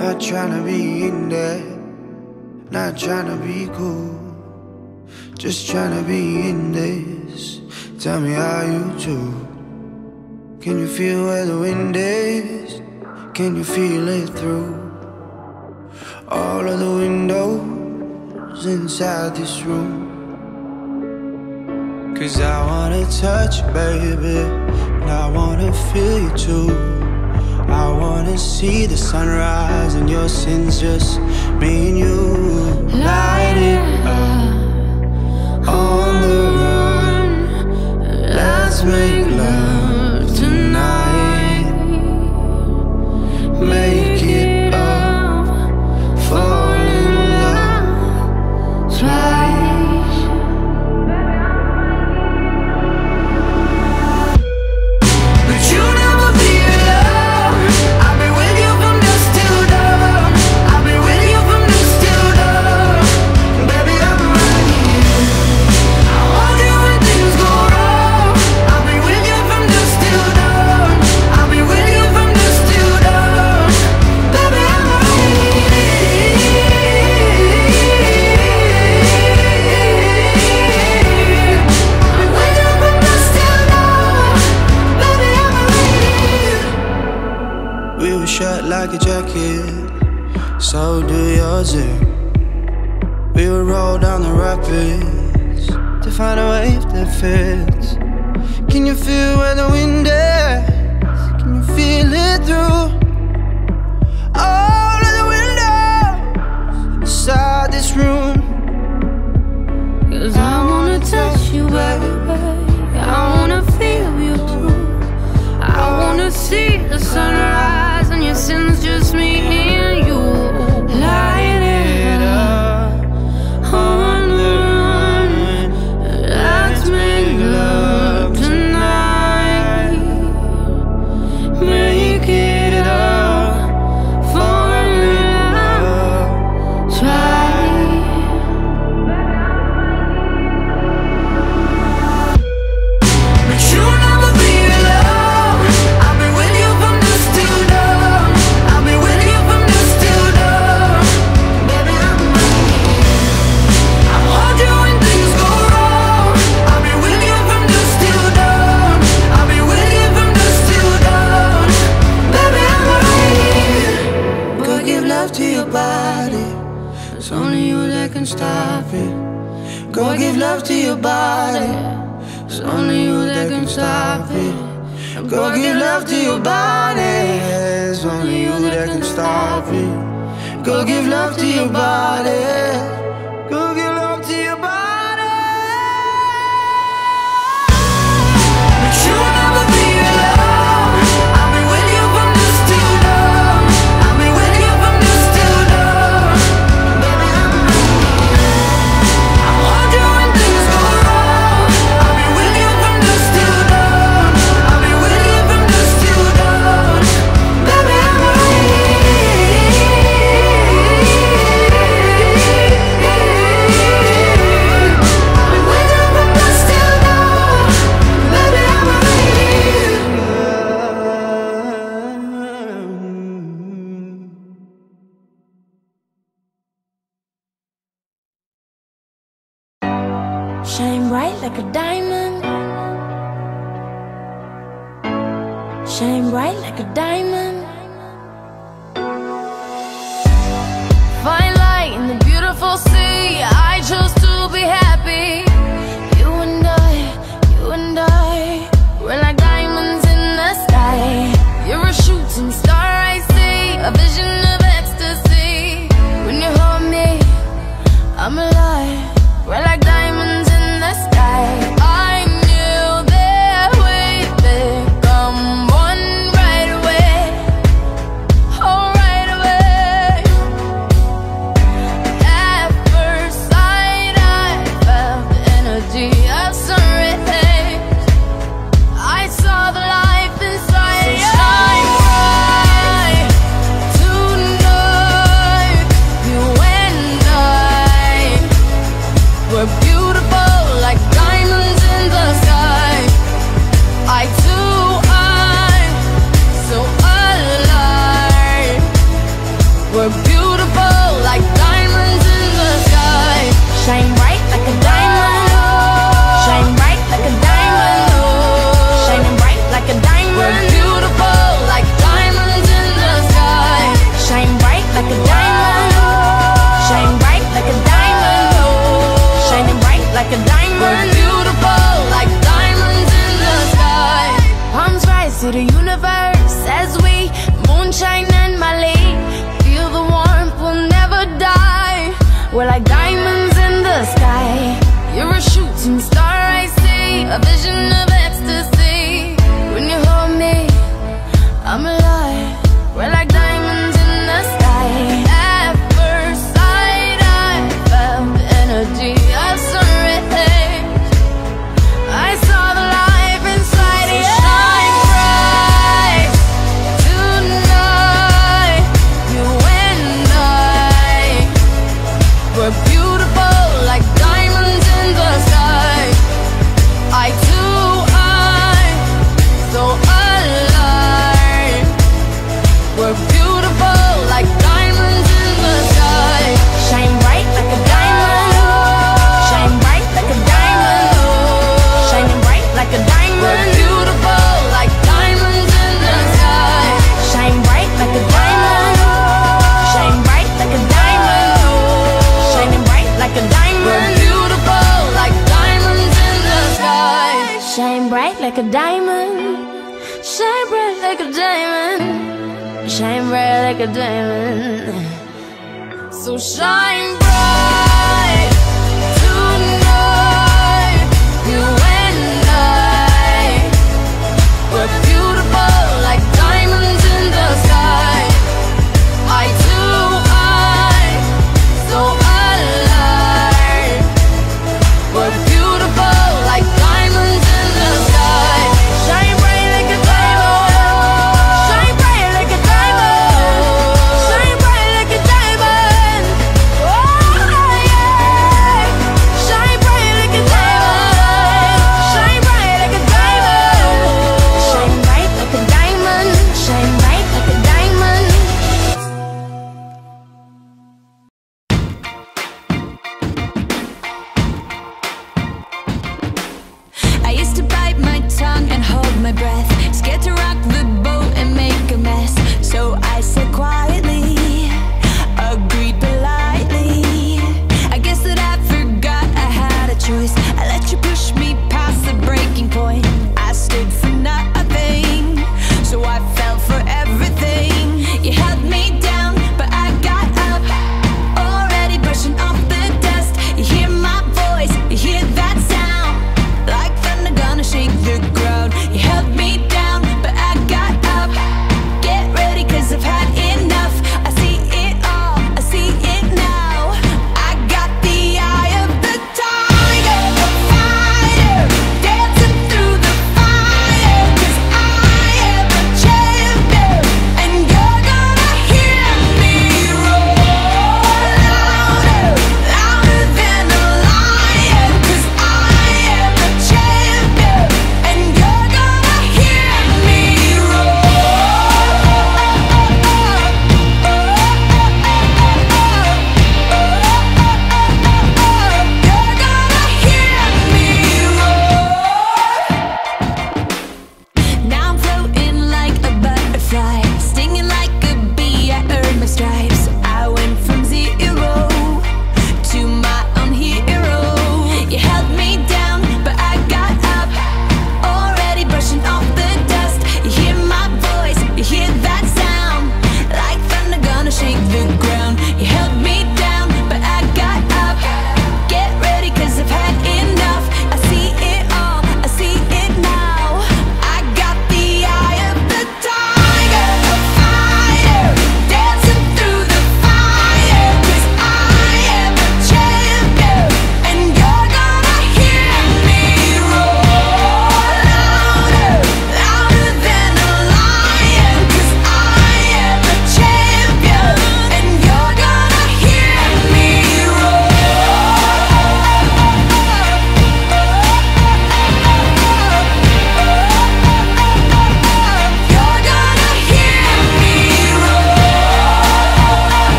Not tryna be in there, not tryna be cool, just tryna be in this. Tell me how you do. Can you feel where the wind is? Can you feel it through all of the windows inside this room? 'Cause I wanna touch you, baby, and I wanna feel you too. I wanna see the sunrise and your sins, just me and you. Light it up on the run. Let's make love tonight. Make it up, fall in love twice. But you never be alone. I'll be with you from dusk till dawn. I'll be with you from dusk till dawn. Baby, I'm right here. I want you when things go wrong. I'll be with you from dusk till dawn. I'll be with you from dusk till dawn. Baby, I'm right here. I'll be with you from dusk till dawn. Baby, I'm right here. We were shut like a jacket, so do yours. We would roll down the rapids to find a wave that fits. Can you feel where the wind is? Can you feel it through all of the windows inside this room? 'Cause I wanna touch you, baby. I wanna feel you too. I wanna see the sunrise and your sins, just me and you. Light it up on the run. Let's make love tonight. Make it up, fall in love twice. But you'll never be alone. I'll be with you from dusk till dawn. I'll be with you from dusk till dawn. Baby, I'm right here. I want you when things go wrong. I'll be with you from dusk till dawn. I'll be with you from dusk till dawn. Baby, I'm right here. Go give love to your body. It's only you that can stop it. Go give love to your body. It's only you that can stop it. Go give love to your body. It's only you that can stop it. Go give love to your body. Go give love to your body. But you'll never be alone. I'll be with you from dusk till dawn. I'll be with you from dusk till dawn. Baby, I'm right here. I want you when things go wrong. I'll be with you from dusk till dawn. I'll be with you from dusk till dawn. Baby, I'm right here. I'll be with you from dusk till dawn. Baby, I'm right here. Shine bright like a diamond. Shine bright like a diamond. Fine light in the beautiful sea. I chose to be happy. You and I, we're like diamonds in the sky. You're a shooting star, I see, a vision of ecstasy. When you hold me, I'm alive. We're like diamonds in the sky. I knew that we'd become one right away. Oh, right away. At first sight, I felt the energy of sun rays. I saw the life inside. So shine bright tonight. You and I, we're beautiful like diamonds in the sky. I too, I'm so alive. We're like a diamond. Shine bright like a diamond. Shining bright like a diamond. We're beautiful like diamonds in the sky. Shine bright like a diamond. Shine bright like a diamond. Shining bright like a diamond. We're beautiful like diamonds in the sky. Palms rise to the universe as we moonshine and Mali. Feel the warmth, we'll never die. We're like diamonds in the sky. You're a shooting star, I see. A vision of ecstasy. When you hold me, I'm alive. We're like diamonds in the sky. At first sight, I felt the energy of sun rays. I saw the life inside you. Shine bright tonight. You and I, we're beautiful like diamonds in the sky. Eye to eye, so alive. We're beautiful like diamonds in the sky. Shine bright like a diamond. Shine bright like a diamond. Shining bright like a diamond. We're beautiful like diamonds in the sky. Shine bright like a diamond. Shine bright like a diamond. Shining bright like a diamond. We're beautiful like diamonds in the sky. Shine bright like a diamond. Shine bright like a diamond. Shine bright like a diamond. So shine bright tonight. You and I, we're beautiful like diamonds in the sky. Eye to eye, so alive. We're beautiful like diamonds in the sky. Shine bright like a diamond. Shine bright like a diamond. Shine bright like a diamond. Oh,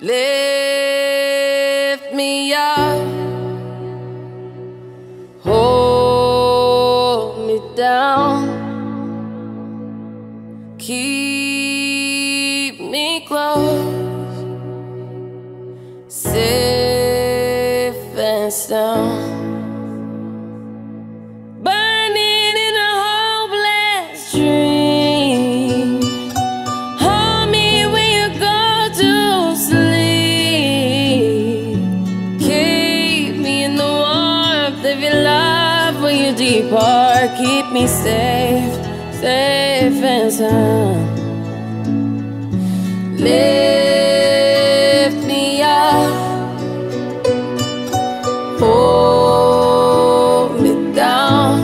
Lift me up, hold me down, keep me close, safe and sound. Burning in a hopeless dream, hold me when you go to sleep, keep me in the warmth of your love when you depart. Keep me safe, safe and sound. Lift me up, hold me down,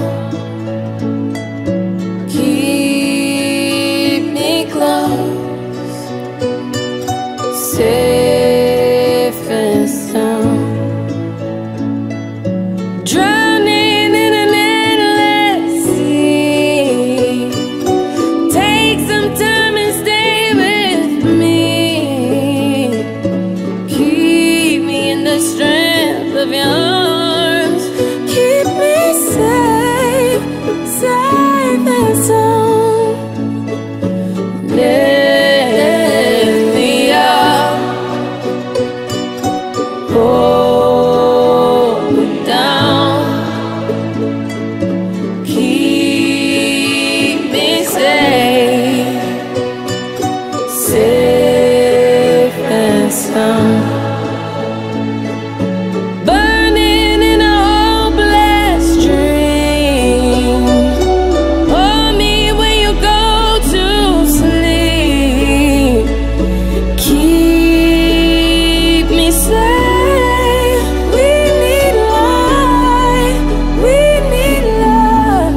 keep me close, safe and sound. Drowning in an endless sea, take some time and stay with me, keep me in the strength of your arms, keep me safe, safe and sound. Lift me up, hold me down, keep me safe, safe and sound. Burning in a hopeless dream, hold me when you go to sleep, keep me safe. We need light, we need love.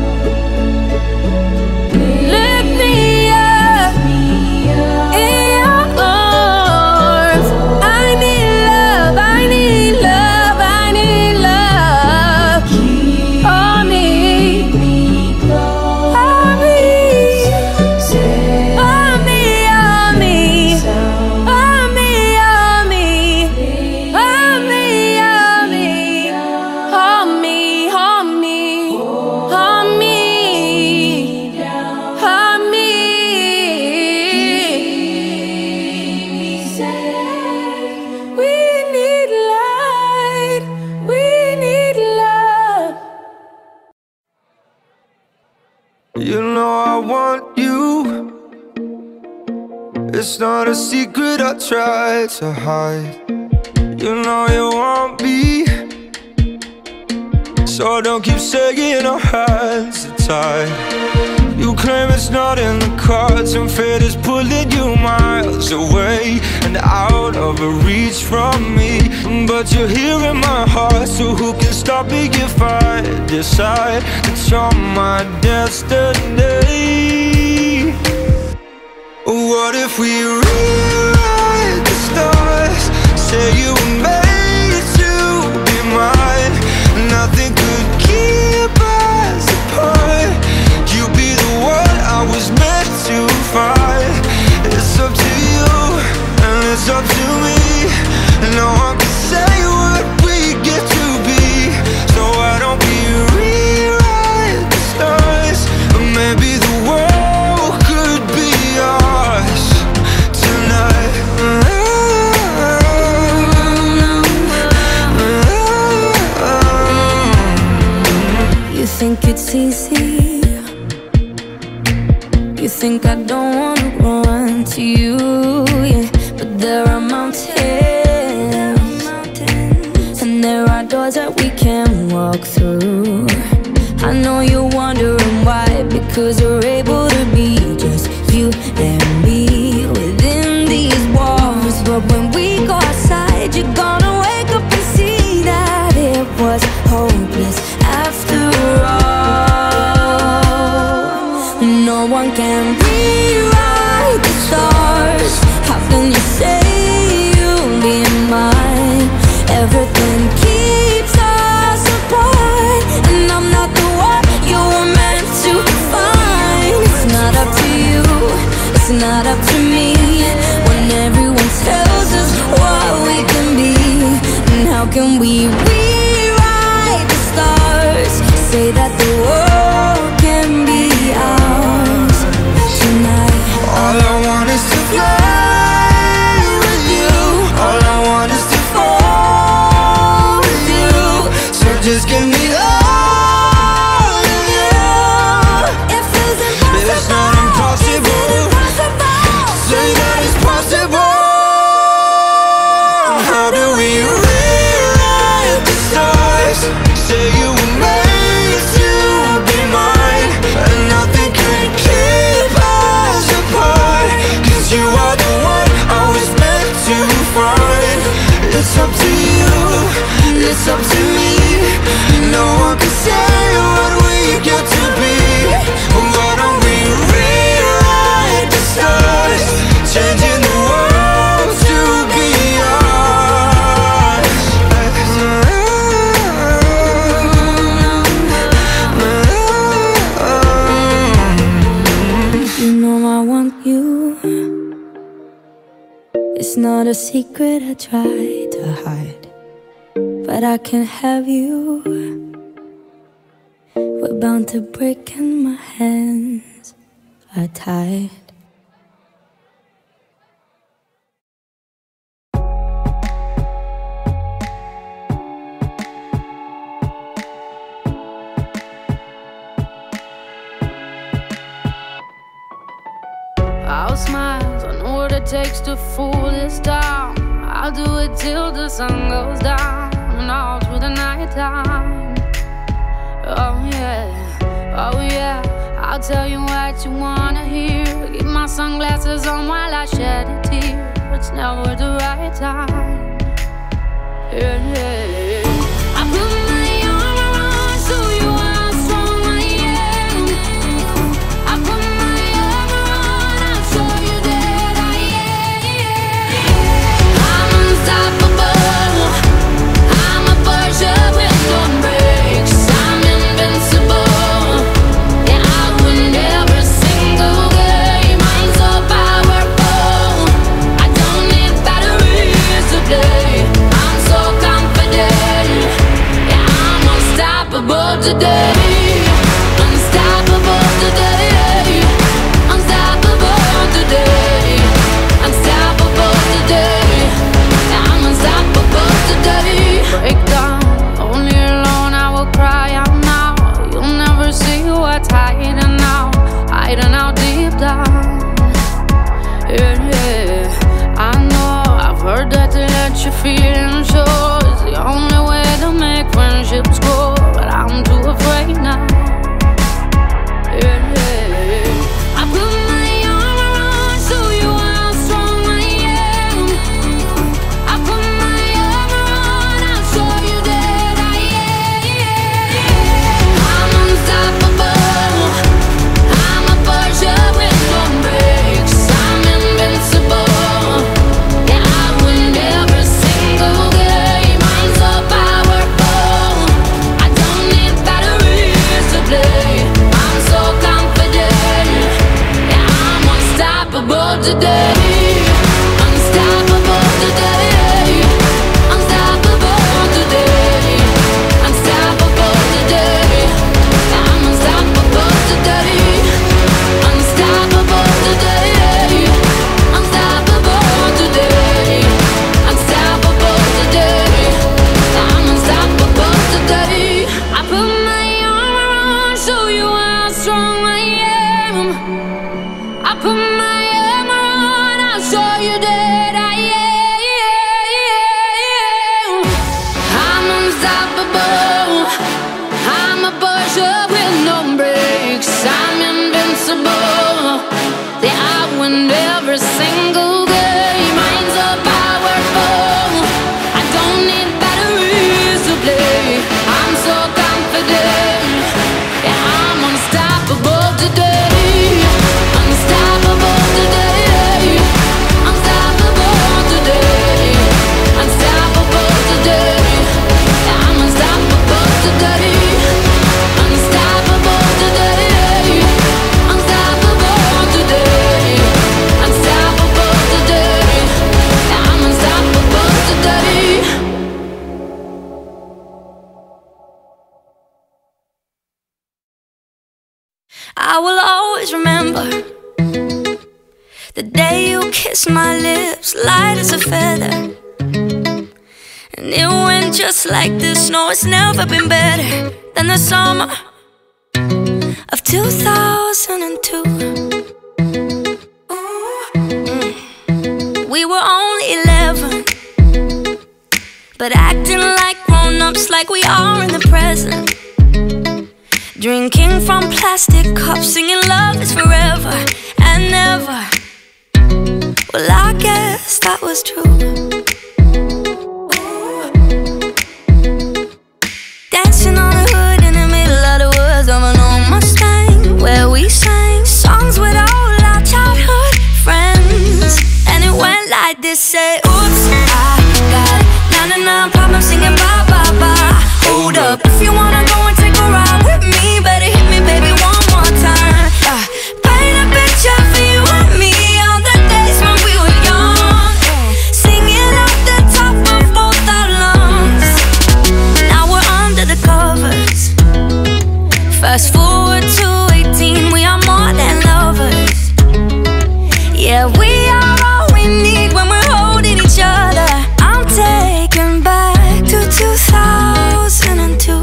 Lift me up in your arms. I need love, I need love, I need love. Hold me, hold me, hold me, hold me, hold me, hold me, hold me, hold me, hold me, hold me, hold me, hold me. We need light, we need love. You know I want you. It's not a secret I try to hide. You know you want me, so don't keep saying our hands are tied. You claim it's not in the cards, and fate is pulling you miles away and out of reach from me. But you're here in my heart, so who can stop me if I decide that you're my destiny? What if we rewrite the stars? Say you were made to be mine. Nothing could keep us apart. You be the one I was meant to find. It's up to you and it's up to me. No one can say what we get to be. So why don't we rewrite the stars? Or maybe the world could be ours tonight. You think it's easy? You think I don't wanna run to you, yeah. But there are mountains, and there are doors that we can walk through. I know you're wondering why, because we're able to be just you and me within these walls. But when we go outside, you're gonna wake up and see that it was hopeless after all. No one can rewrite the stars. How can you say you'll be mine? Everything keeps us apart, and I'm not the one you were meant to find. It's not up to you, it's it's up to me. No one can say what we get to be. Why don't we rewrite the stars, changing the world to be ours. You know I want you. It's not a secret I try to hide, but I can't have you. We're bound to break and my hands are tied. I'll smile, I know what it takes to fool this town. I'll do it till the sun goes down and all through the night time. Oh yeah, oh yeah, I'll tell you what you wanna hear. Keep my sunglasses on while I shed a tear. It's never the right time. Yeah, yeah. I put my arm around, show you how strong I am. I put my arm around, I'll show you that I am. I'm unstoppable. I'm a Porsche with no brakes. I'm invincible. Yeah, I win every single game. I'm so powerful. I don't need batteries to play. I'm so confident. Yeah, I'm unstoppable today. Unstoppable today. Unstoppable today. Unstoppable today. Yeah, I'm unstoppable today. Break down, only alone I will cry out now. You'll never see what's hiding out, hiding out deep down. Yeah, yeah, I know, I've heard that to let your feelings show is the only way to make friendships grow, but I'm too afraid now. Yeah, yeah, I put my arm around, show you how strong I am. I put my arm around, I'll show you that I am. I'm unstoppable. I'm a Porsche with no brakes. I'm invincible. Yeah, I win every single game. I'm so powerful. I don't need batteries to play. I'm so confident. Yeah, I'm unstoppable today. Unstoppable today. Unstoppable today. Unstoppable today. Yeah, I'm unstoppable today. Unstoppable today. Unstoppable today. Unstoppable today. Yeah, I'm unstoppable today. I put my arm around, show you how strong I am. I put my arm around, I'll show you that I am. I'm unstoppable. I'm a Porsche with no brakes. I'm invincible. Yeah, I win every single game. I'm so powerful. I don't need batteries to play. I'm so confident. Yeah, I'm unstoppable today. Unstoppable today. Unstoppable today. Unstoppable today. Yeah, I'm unstoppable today. Unstoppable today. Unstoppable today. Unstoppable today. Yeah, I'm unstoppable today. I will always remember the day you kissed my lips, light as a feather. And it went just like this. No, it's never been better than the summer of 2002. We were only 11, but acting like grown-ups, like we are in the present. Drinking from plastic cups, singing love is forever and never. Well, I guess that was true. like this. Say, oops, I got 99 problems singing bye, bye, bye. Hold up, if you wanna go and take a ride with me, better hit me, baby, one more time. Paint a picture for you and me on the days when we were young, singing off the top of both our lungs. Now we're under the covers. Fast forward to 18, we are more than lovers. Yeah, we are all we need when we're holding each other. I'm taken back to 2002.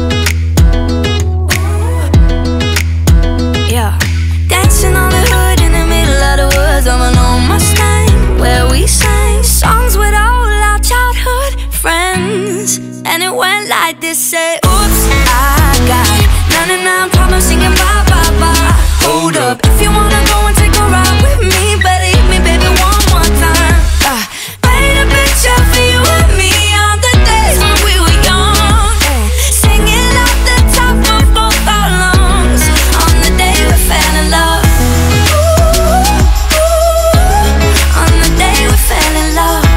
Yeah, dancing on the hood in the middle of the woods of an old Mustang, where we sang songs with all our childhood friends. And it went like this. Say, oops, I got 99 problems singing bye, bye, bye. Hold up, if you wanna go and take a ride with me, better hit me, baby, one more time. Paint a picture for you and me on the days when we were young, singing off the top of both our lungs on the day we fell in love. Ooh, ooh, on the day we fell in love.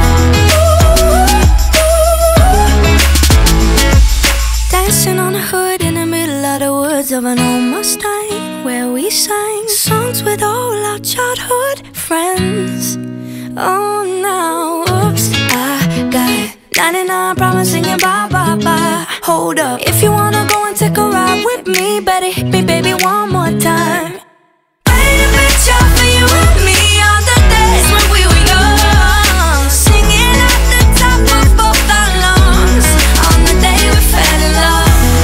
Dancing on the hood in the middle of the woods of an old Mustang, where we sang songs with all our childhood friends. Oh, now, oops, I got 99 problems singing bye, bye, bye. Hold up, if you wanna go and take a ride with me, better hit me, baby, one more time. Paint a picture for you and me on the days when we were young, singing at the top of both our lungs on the day we fell in love.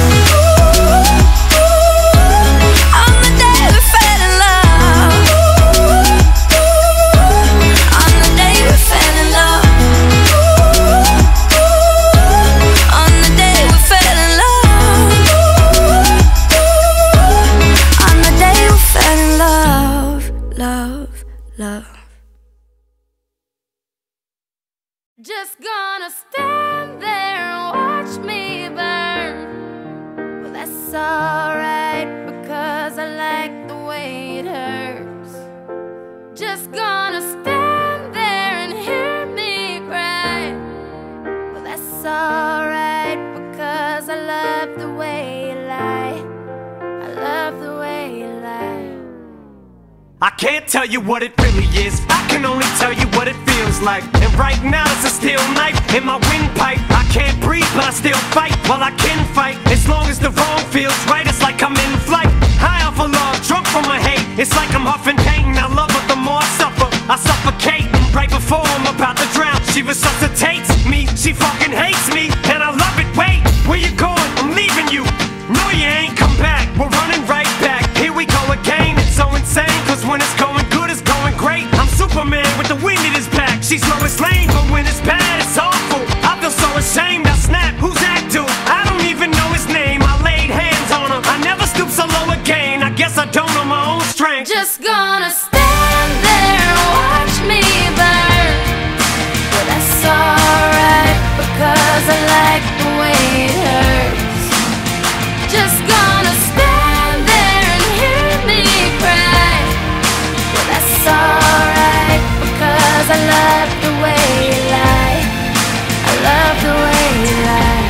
Just gonna stand there and watch me burn. Well, that's alright, because I like the way it hurts. Just gonna stand there and hear me cry. Well, that's alright, because I love the way you lie. I love the way you lie. I can't tell you what it really is, I can only tell you what it feels like. And right now it's a steel knife in my windpipe. I can't breathe but I still fight, well I can fight. As long as the wrong feels right, it's like I'm in flight. High off of love, drunk from my hate. It's like I'm huffing pain, I love her the more I suffer. I suffocate, right before I'm about to drown. She resuscitates me, she fucking hates me, and I love it. Wait, where you going? I'm leaving you. No, you ain't come back, we're running right back. Here we go again, it's so insane, cause when it's going good, it's going great. I'm Superman with the wind in his back. She's Lois Lane, but when it's bad, it's awful. I feel so ashamed, I snap, who's that dude? I don't even know his name, I laid hands on him. I never stoop so low again, I guess I don't know my own strength. Just gonna stand there and watch me burn. Well, that's alright, because I like the way it hurts. Just gonna stand there and hear me cry. Well, that's alright, because I love the way you lie. I love the way you lie.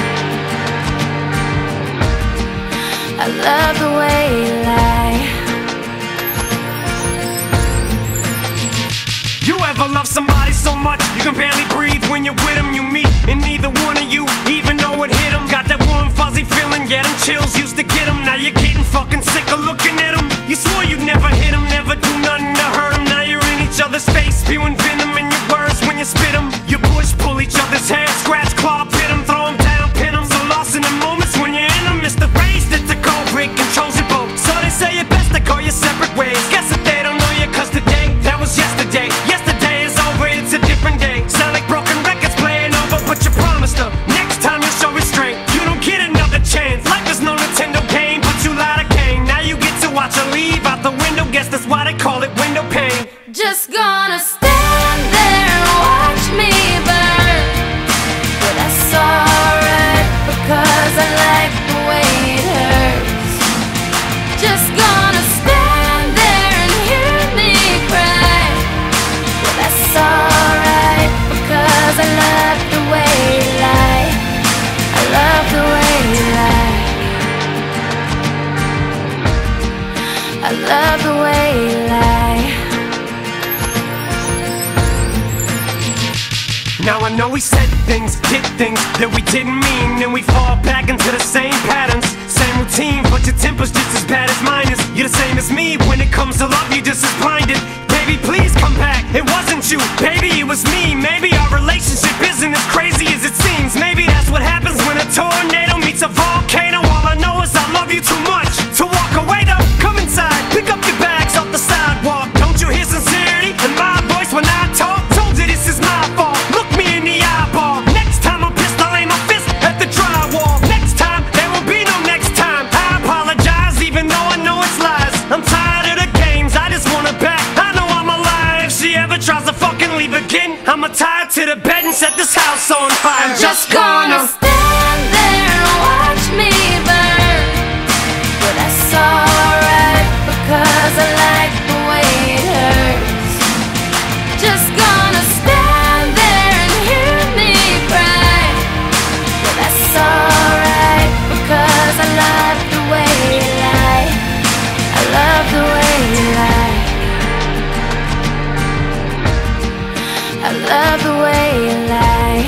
I love the way you lie. You ever love somebody so much you can barely breathe when you're with them? You meet, and neither one of you even know it hit them. Got that warm fuzzy feeling, yeah, them chills used to get them. Now you're getting fucking sick of looking at them. You swore you'd never hit them, never do nothing to hurt them. Now you're in each other's face, spewing venom in your words when you spit them. You push, pull each other's hair, scratch, claw, pit them, throw them down, pin them. So lost in the moments when you're in them, it's the race that the cold break controls your boat. So they say it best to go your separate ways. Guess that they don't know you, cause today, that was yesterday. Yesterday is over, it's a different day. Sound like broken records playing over, but you promised her next time you'll show restraint. You don't get another chance, life is no Nintendo game, but you lied again. Now you get to watch her leave out the window, guess that's why they call it window pane. Just gonna stand there and watch me Now I know we said things, did things that we didn't mean, and we fall back into the same patterns, same routine, but your temper's just as bad as mine is. You're the same as me, when it comes to love, you're just as blinded. Baby, please come back, it wasn't you, baby, it was me. Maybe our relationship isn't as crazy as it seems. Maybe that's what happens when a tornado meets a volcano. All I know is I love you too much to walk away though. Come inside, pick up your bags off the sidewalk. Don't you hear sincerity in my voice when I talk? Told you this is my fault, look me in the eyeball. Next time I'm pissed, I'll aim my fist at the drywall. Next time, there will be no next time. I apologize even though I know it's lies. I'm tired of the games, I just want her back. I know I'm alive. If she ever tries to fucking leave again, I'ma tie her to the bed and set this house on fire. I'm just gonna stand there and watch me burn. But that's alright, because I like the way it hurts. Just gonna stand there and hear me cry. But that's alright, because I love the way you lie. I love the way you lie. I love the way you lie.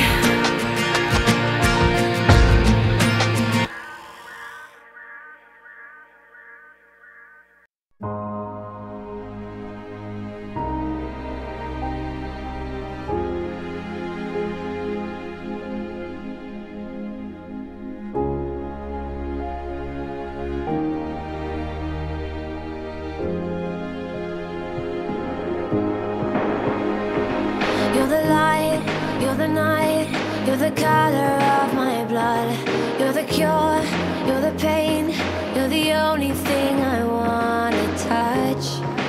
You're the light, you're the night, you're the color of my blood. You're the cure, you're the pain, you're the only thing I wanna touch.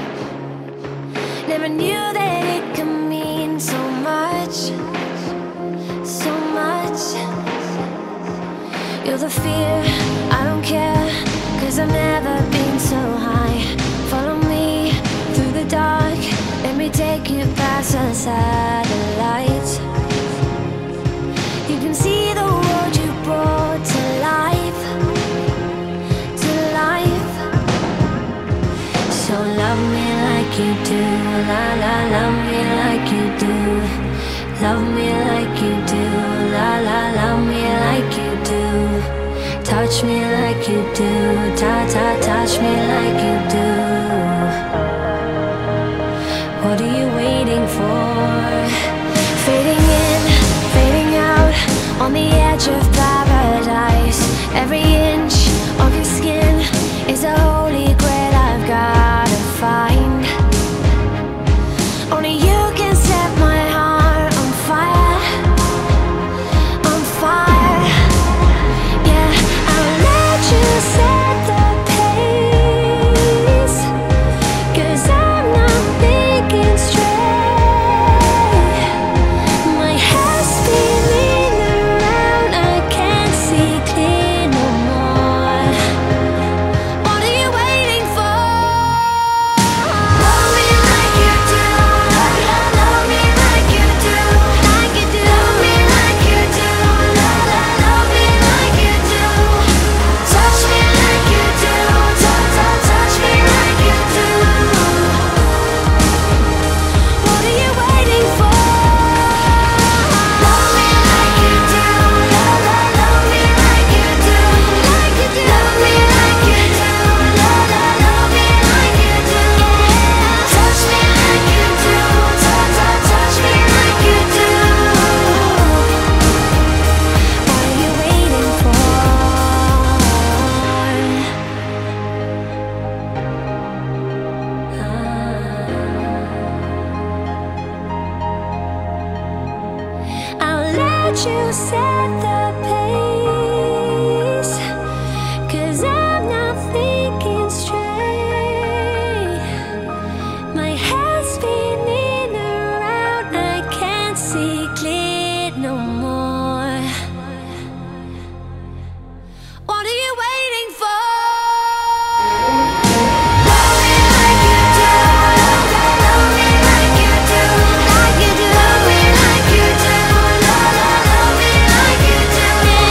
Never knew that it could mean so much, so much. You're the fear, I don't care, 'cause I've never been so high. Follow me through the dark, let me take you past the satellites. You can see the world you brought to life, to life. So love me like you do, la la, love me like you do. Love me like you do, la la, love me like you do. Touch me like you do, ta ta, touch me like you do. What are you waiting for? Fading in, fading out, on the edge of paradise. Every inch of your skin is a holy grail I've gotta find. Only you can set my heart on fire, on fire. Yeah, I'll let you set the pace, 'cause I'm not thinking straight. My head's spinning around, I can't see clear no more. What are you waiting for? Love me like you do, love me like you do, like you do. Love me like you do, love me like you do. Touch me like you do, touch me like you do. What are you waiting for? Love me like you do, love me like you do, like you do. Love me like you do, love me like you do. Touch me like you do, touch me like you do. What are you waiting for? I'll let you set the pace, 'cause I'm not thinking straight. My head's spinning around, I can't see clear no more. What are you waiting for? Love me like you do, love me like you do, like you do. Love me like you do, love me like you do.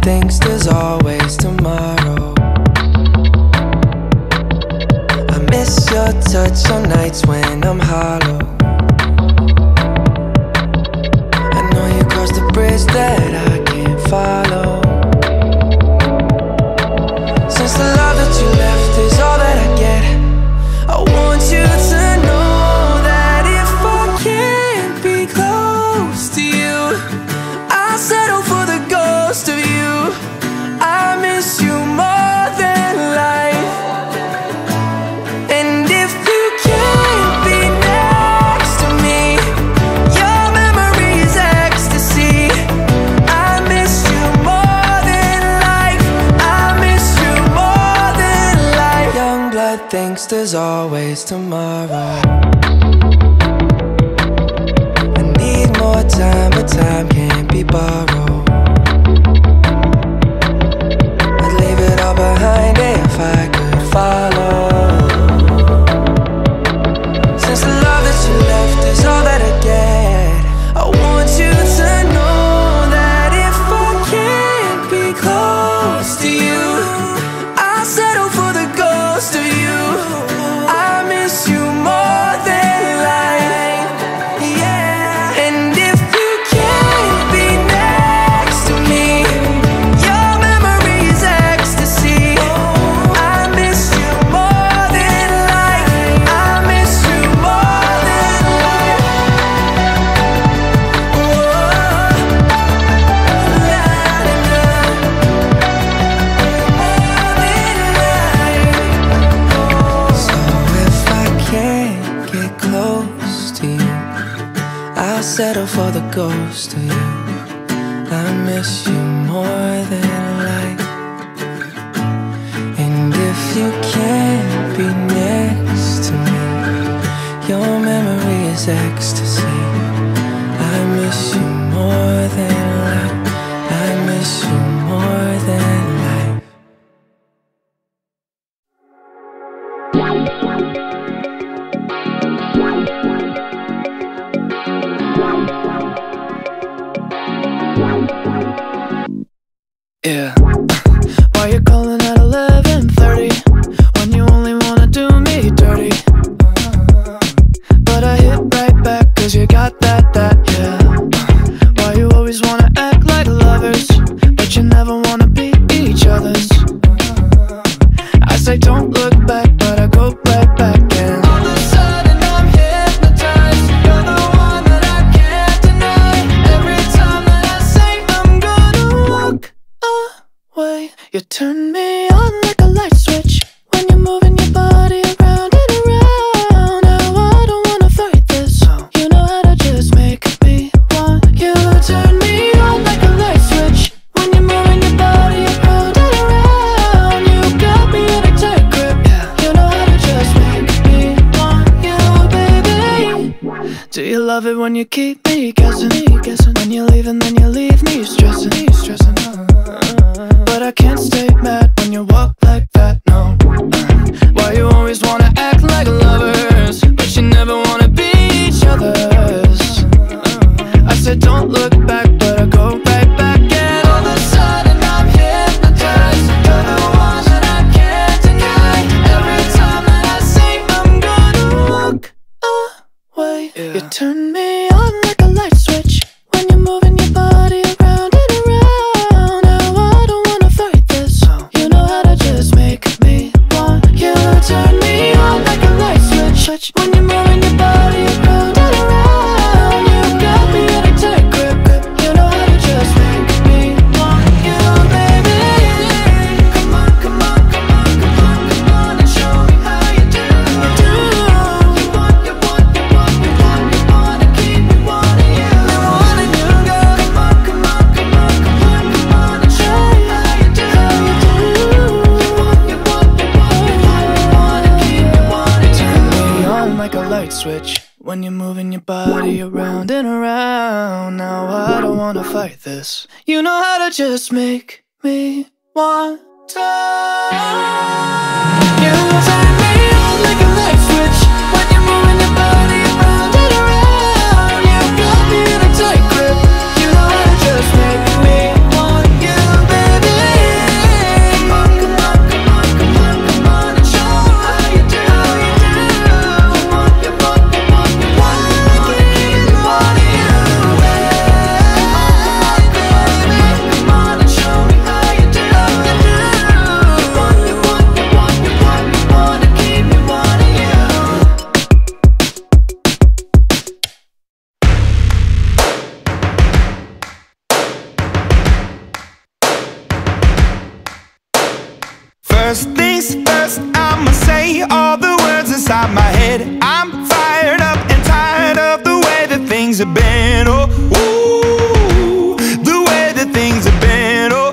thinks there's always tomorrow. I miss your touch on nights when I'm hollow. I know you crossed the bridge that I can't follow. Since the love that you left is all that I get, I want you to know that if I can't be close to you, I'll settle for the ghost of you. I miss you more than life. And if you can't be next to me, your memory is ecstasy. I miss you more than life. I miss you more than life. Young blood thinks there's always tomorrow. I need more time, but time can't be borrowed. I'd leave it all behind if I could follow. Since the love that you left is all that I get, I want you to know that if I can't be close to you, I'll settle for the ghost of you. I miss you more than life, yeah. And if you can't be next to me, your memory is ecstasy. I miss you more than life. I miss you more than life. So if I can't get close to you, I'll settle for the ghost of you. I miss you more than life. And if you can't be next to me, your memory is ecstasy. I miss you more than life. I miss you more than life. Yeah. Why you calling at 11:30 when you only wanna do me dirty? But I hit right back 'cause you got that, yeah. Why you always wanna act like lovers, but you never wanna be each other's? I say don't look back, but I go right back and all of a sudden I'm hypnotized. You're the one that I can't deny. Every time that I say I'm gonna walk away, you turn me on like a light switch when you're moving your body around and around. Now I don't wanna fight this. You know how to just make me want you. Turn me on like a light switch when you're moving your body around and around. You got me in a tight grip. You know how to just make me want you, baby. Do you love it when you keep me guessing? When you leave and then you leave me stressing. But I can't stay mad when you walk like that, no. Why you always wanna act like lovers, but you never wanna be each other's? I said don't look back, but I go right back and all of a sudden I'm hypnotized. You're the one that I can't deny. Every time that I say I'm gonna walk away, you turn me on like a light switch when you're moving your body around and around. Now I don't wanna fight this. You know how to just make me want you. Turn me on like a light switch when you're moving your body around and around. You got me in a tight grip. You know how to just make me want you, baby. Come on, come on, come on, come on, come on and show me how you do. You want, you want, you want, you want, you wanna keep me wanting you. I wanting you, girl. Come on, come on, come on, come on, come on and show me how you do. You want, you want, you want, you want, you wanna keep me wanting you. Turn me on like a light switch when you're moving your body around and around. Now I don't wanna fight this. You know how to just make me want to. You turn me on like a light switch when you're moving your body around and around. You got me in a tight grip. You know how to just make me want you, baby. head. I'm fired up and tired of the way that things have been. Oh, ooh, the way that things have been. Oh,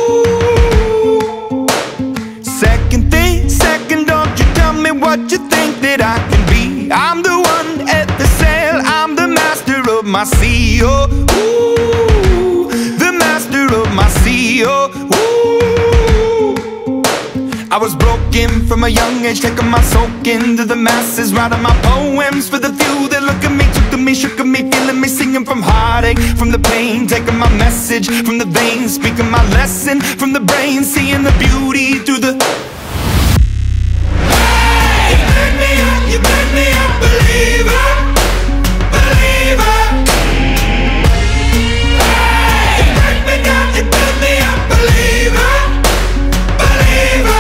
ooh. Second thing, second, don't you tell me what you think that I can be. I'm the one at the sail, I'm the master of my sea. Oh, ooh, the master of my sea. Oh, ooh. I was broken from a young age, taking my soak into the masses, writing my poems for the few that look at me, took to me, shook at me, feeling me, singing from heartache, from the pain, taking my message from the veins, speaking my lesson from the brain, seeing the beauty through the... Hey, you made me a believer, believer. Hey, you break me down, you build me a believer, believer.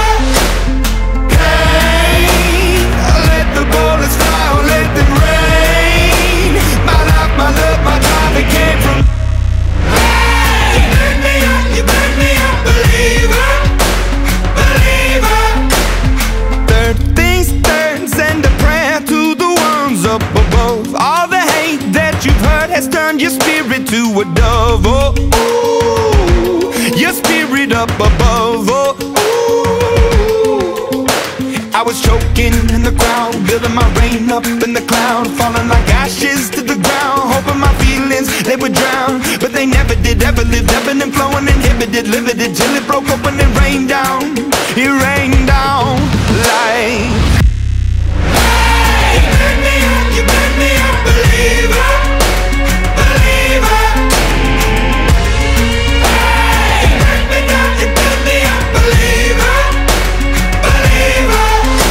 My love, my drive, it came from. Hey, you made me a believer, believer. Third things third, send a prayer to the ones up above. All the hate that you've heard has turned your spirit to a dove. Oh, ooh, your spirit up above. Oh, ooh. I was choking in the crowd, building my rain up in the cloud, falling like ashes to the ground, hoping my feelings, they would drown. But they never did, ever lived, ebbing and flowing, inhibited, limited, till it broke open and rained down. It rained down like... Hey, you made me a believer, believer. Hey, you break me down, you build me a believer, believer.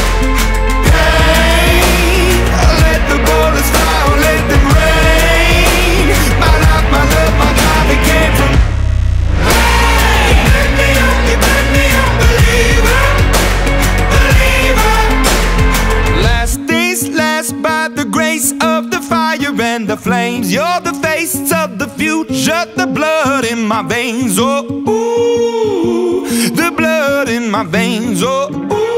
Of the fire and the flames, you're the face of the future, the blood in my veins. Oh, ooh, the blood in my veins. Oh,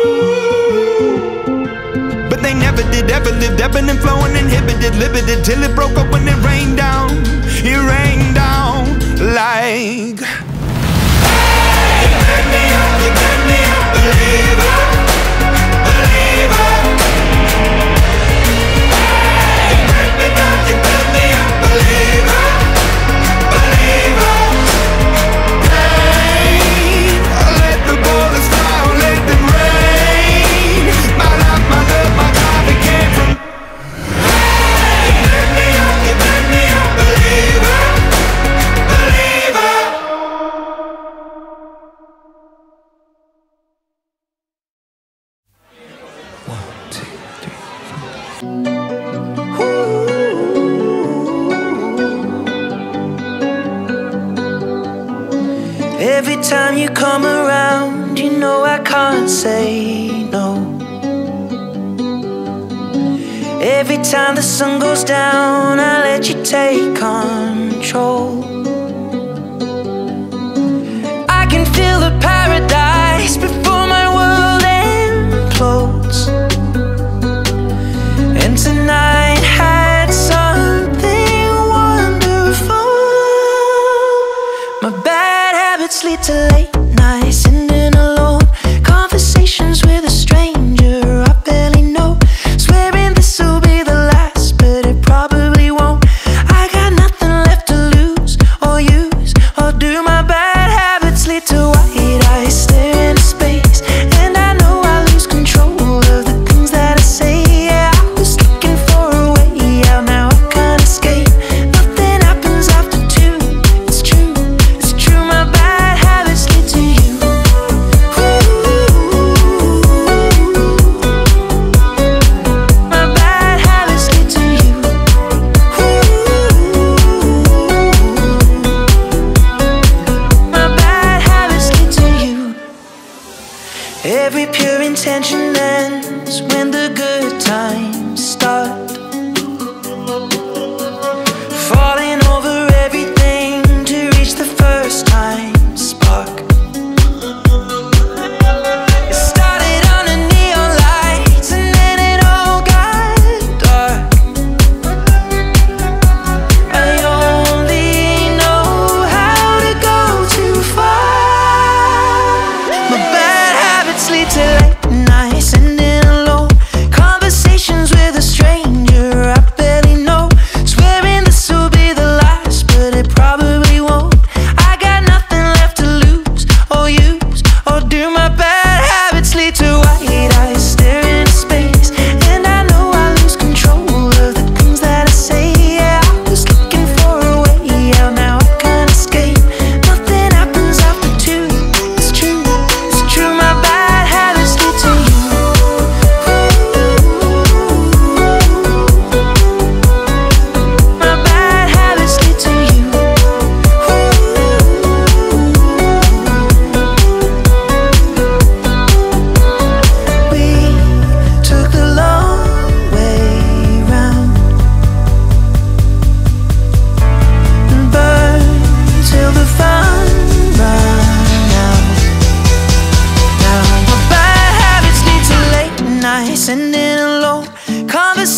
ooh. But they never did, ever lived, ebbing and flowing, inhibited, limited, till it broke up when it rained down. It rained down like... Hey, you made me a believer, believer. You build me a believer, believer. Hey, let the bullets fly, let them rain. My life, my love, my drive, it came from. Hey, you made me a believer, believer. One, two, three, four. Every time you come around, you know I can't say no. Every time the sun goes down, I let you take control. I can feel the paradise before my world implodes. And tonight had something wonderful. My bad habits lead to late nights, sitting alone, conversations with a stranger I barely know, swearing this'll be the last, but it probably won't. I got nothing left to lose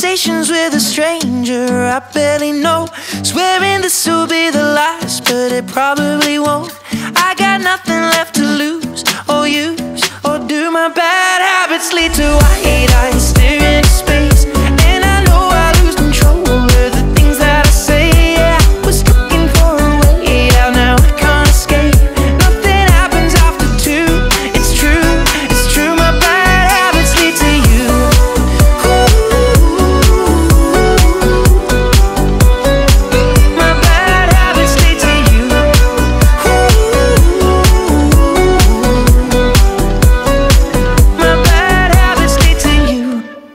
conversations with a stranger I barely know, swearing this will be the last, but it probably won't. I got nothing left to lose or use, or do my bad habits lead to white eyes staring into space? And I know I lose control of the things that I say. Yeah, I was looking for a way out, now I can't escape. Nothing happens after two, it's true, my bad habits lead to you. My bad habits lead to you. My bad habits lead to you.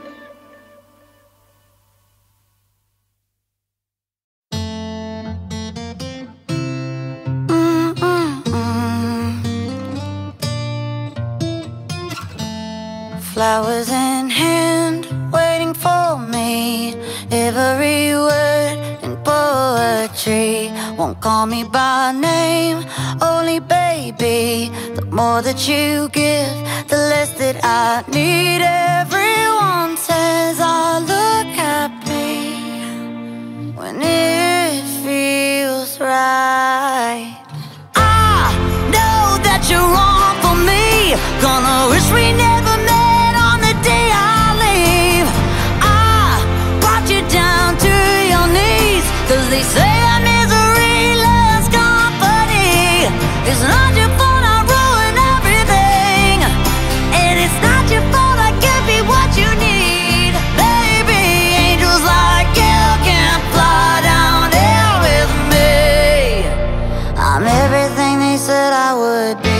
Flowers in hand, waiting for me. Every word in poetry won't call me by name, only baby. The more that you give, the less that I need. Everyone says I look happy when it feels right. I know that you're wrong for me, gonna wish we never met on the day I leave. I brought you down to your knees, 'cause they say that misery loves company. It's not your fault I ruin everything, and it's not your fault I can't be what you need. Baby, angels like you can't fly down here with me. I'm everything they said I would be.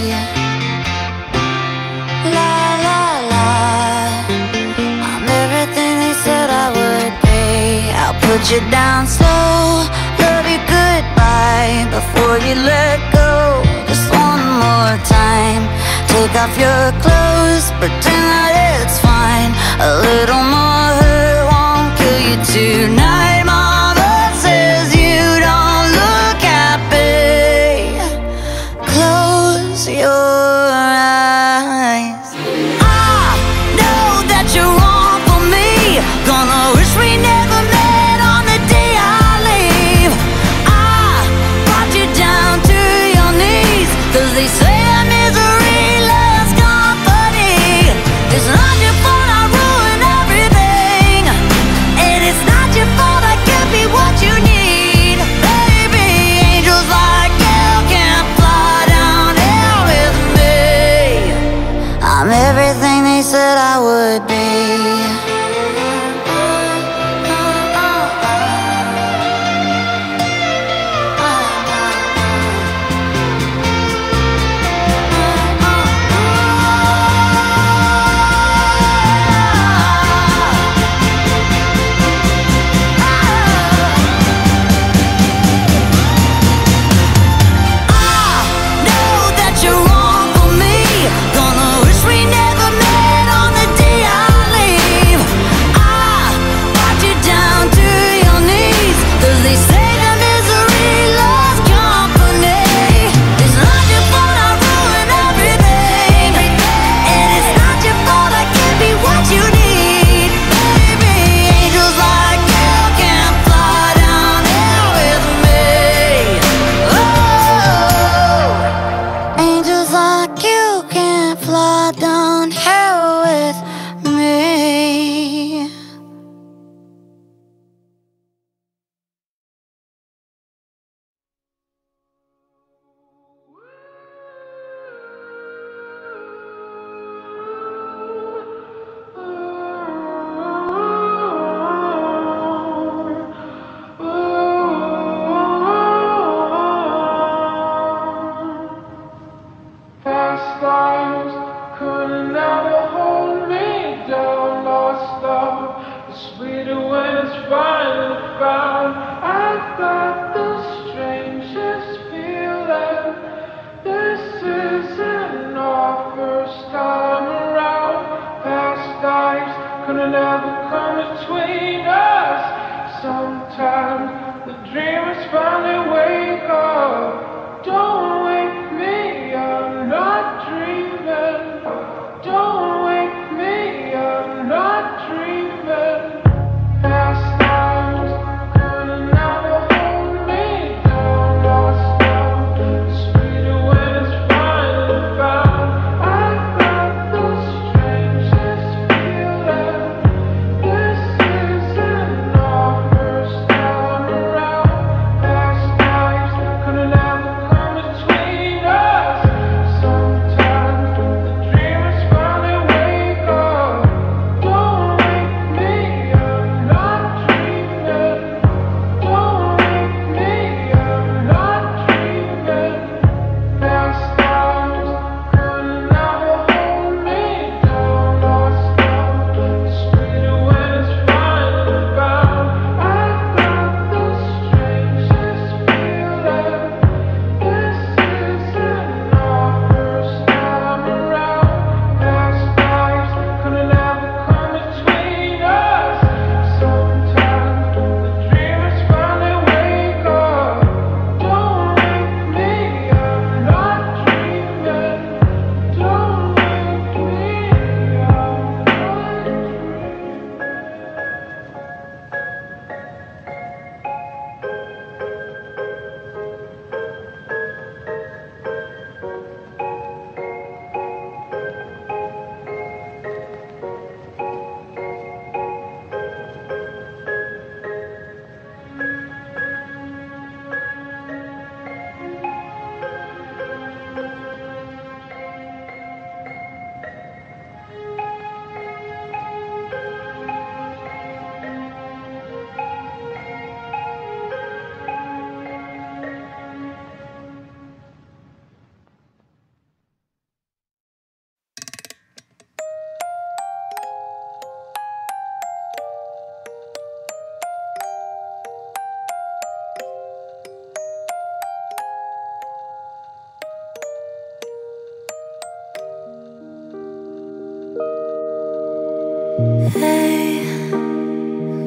La la la, I'm everything they said I would be. I'll put you down slow, love you goodbye before you let go. Just one more time, take off your clothes, pretend that it's fine. A little more hurt won't kill you tonight. Mama says you don't look happy. Close your eyes. I know that you're wrong for me, gonna wish we never met on the day I leave. I brought you down to your knees, 'cause they say that misery loves company. It's not your fault I ruin everything, and it's not your fault I can't be what you need. Baby, angels like you can't fly down here with me. I'm everything they said I would be. Don't wake me, I'm not dreaming.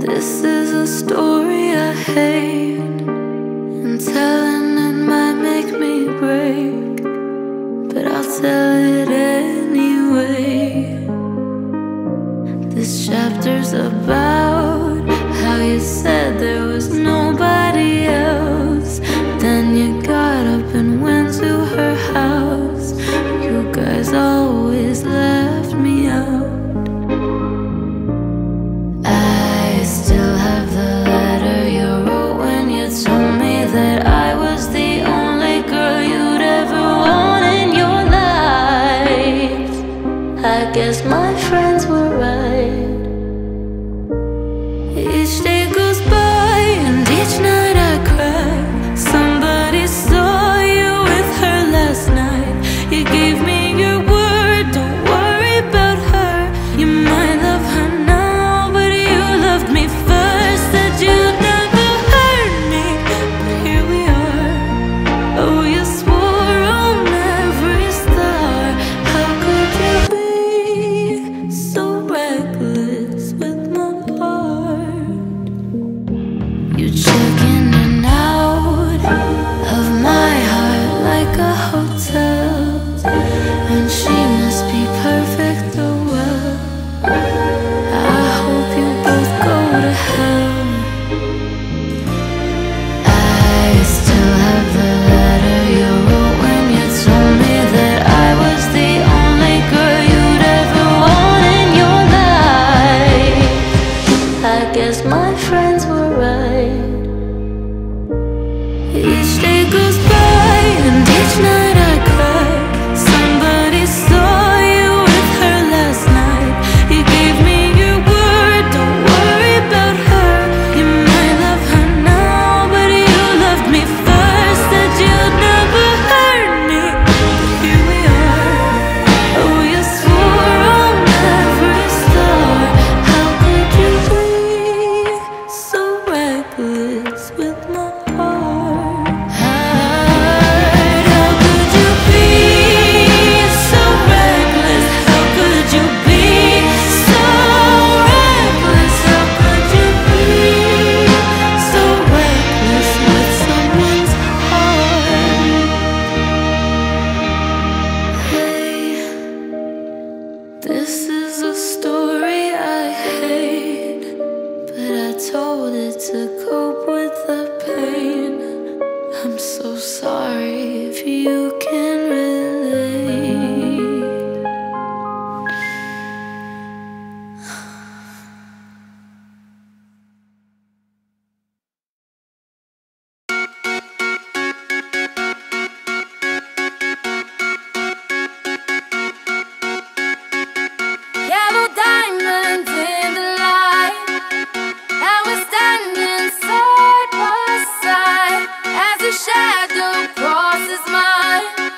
This is a story I hate, and telling it might make me break, but I'll tell it anyway. This chapter's about how you said there was nobody else. Then you got up and went to her house. You guys always left me out. I still have the letter you wrote when you told me that I was the only girl you'd ever want in your life. I guess my friends were right. Each day goes by and each night I cry. Somebody saw you with her last night. You gave me your word, don't worry about her. You might love her now, but you loved me first. Said you'd never hurt me, but here we are. Oh, you swore on every star. How could you be so reckless with my heart? You check in and out of my heart like a hotel, and she must be perfect, oh well. I hope you both go to hell. I still have the letter you wrote when you told me that I was the only girl you'd ever want in your life. I guess my friends were right. Each day goes by and each night I cry. Somebody saw you with her last night. You gave me your word, don't worry about her. You might love her now, but you loved me first. Said you'd never hurt me, but here we are. Oh, you swore on every star. How could you be so reckless with my heart? How could you be so reckless? How could you be so reckless? How could you be so reckless with someone's heart? Hey, this is a story I hate, but I told it to cope with the pain. I'm so sorry if you can relate. Yellow diamonds in the light, and we're standing side by side as your shadow crosses mine.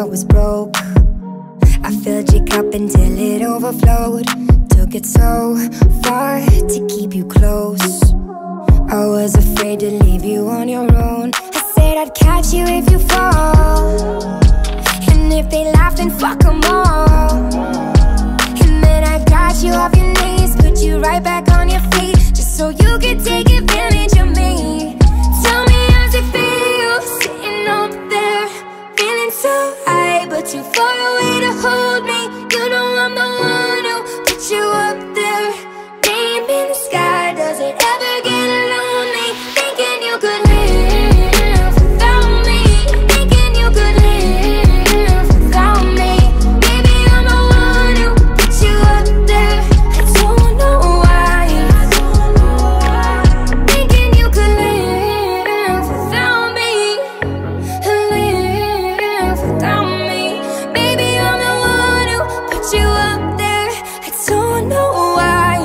heart was broke. I filled your cup until it overflowed. Took it so far to keep you close. I was afraid to leave you on your own. I said I'd catch you if you fall, and if they laugh then fuck them all. And then I got you off your knees, put you right back on your feet, just so you could take advantage of me. Tell me how's it feel, sitting up there, feeling so high, but too far away to hold me. You know I'm the one who put you up there, name in the sky. Does it ever get lonely, thinking you could live without me, thinking you could live without me? Baby, I'm the one who put you up there. I don't know why, thinking you could live without me, live without me. Baby, I'm the one who put you up there. I don't know why.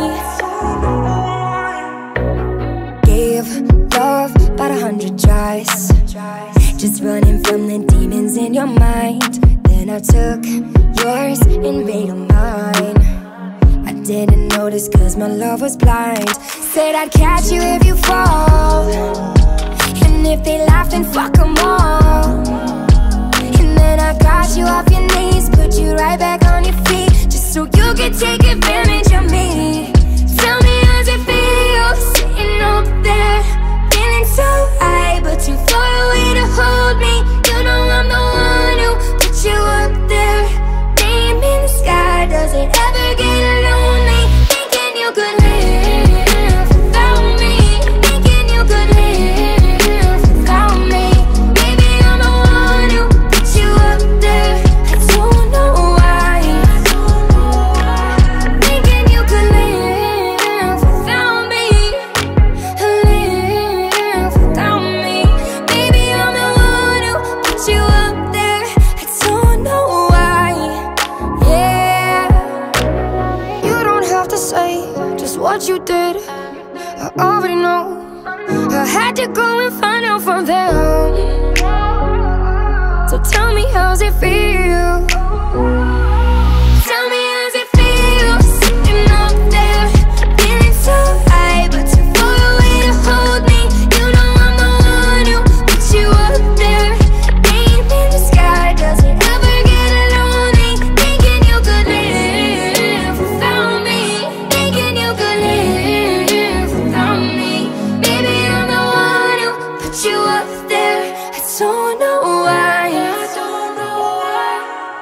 Gave love about 100 tries, just running from the demons in your mind. Then I took yours and made them mine. I didn't notice cause my love was blind. Said I'd catch you if you fall, and if they laugh then fuck them all. And then I got you off your knees, put you right back on your feet, just so you could take advantage of me. Tell me how's it feel, sitting up there, feeling so high, but too far away to hold me. You know I'm the one who put you up there, name in the sky. Does it ever get lonely, thinking you could live without me, thinking you could live without me? Baby, I'm the one who put you up there. I don't know why, thinking you could live without me, live without me. Baby, I'm the one who put you up there. I don't know why. Yeah, you don't have to say just what you did, I already know. I had to go and find out from them. So tell me how's it feel, tell me how's it feel, sitting up there, feeling so high, but too far away to hold me. You know I'm the one who put you up there, name in the sky. Does it ever get lonely, thinking you could live without me, thinking you could live without me? Baby, I'm the one who put you up there. I don't know why, I don't know why.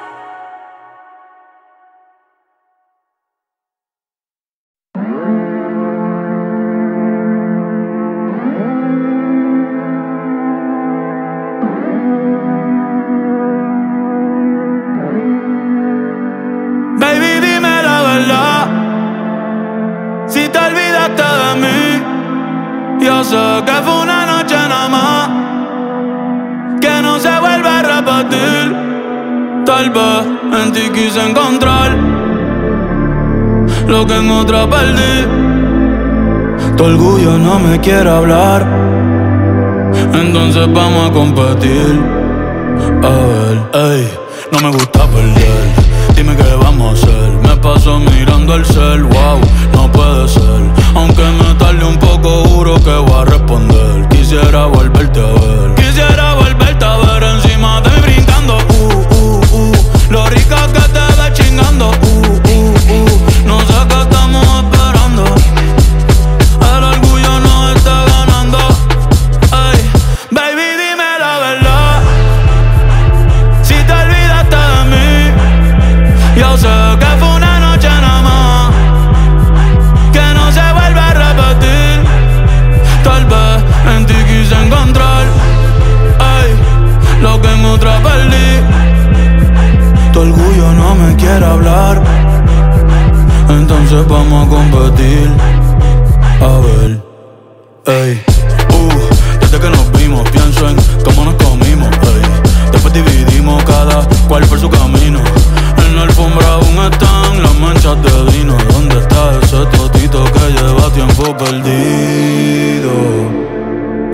Baby, dime la verdad, si te olvidaste de mí. Yo sé que fue una noche nada más, que no se vuelve a repetir. Tal vez en ti quise encontrar lo que en otra perdí. Tu orgullo no me quiere hablar, entonces vamos a competir. A ver, ey, no me gusta perder, dime qué vamos a hacer. Me paso mirando el cel, wow, no puede ser. Aunque me tarde un poco, juro que voy a responder. Quisiera volverte a ver, quisiera volverte a ver encima de mí brincando. Lo rica que te ves chingando. No sé qué estamos esperando, el orgullo nos está ganando. Ey, baby, dime la verdad, si te olvidaste de mí. Yo sé que fue una noche nada más, que no se vuelve a repetir. Tal vez en ti quise encontrar, ey, lo que en otra perdí. Tu orgullo no me quiere hablar, entonces vamos a competir. A ver, ey, desde que nos vimos pienso en cómo nos comimos, ey. Después dividimos cada cual por su camino. En la alfombra aún están las manchas de vino. ¿Dónde está ese totito que lleva tiempo perdido? Si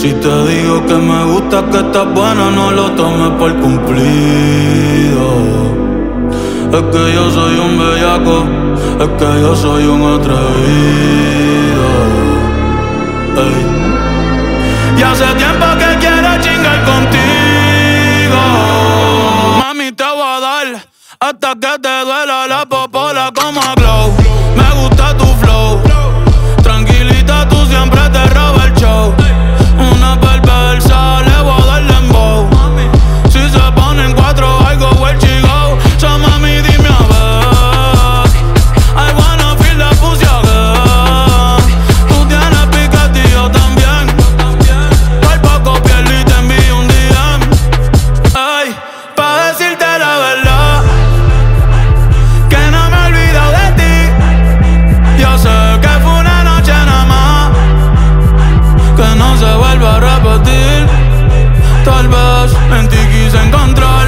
Si te digo que me gusta, que estás buena, no lo tomes por cumplido. Es que yo soy un bellaco, es que yo soy un atrevido. Ey. Y hace tiempo que quiero chingar contigo. Mami, te voy a dar hasta que te duela la popola como a glow. Me gusta tu flow, tranquilita, tú siempre te robas el show. Una perversa, le voy a dar dembow. Si se ponen cuatro, I go where she go. So mami, dime a ver, I wanna feel the pussy again. Tú tienes picante y yo también. Por poco pierdo y te envío un DM. Ay, pa' decirte la verdad, que no me he olvidado de ti. Yo sé que fue una noche nada más, que no se vuelva a repetir. Tal vez en ti quise encontrar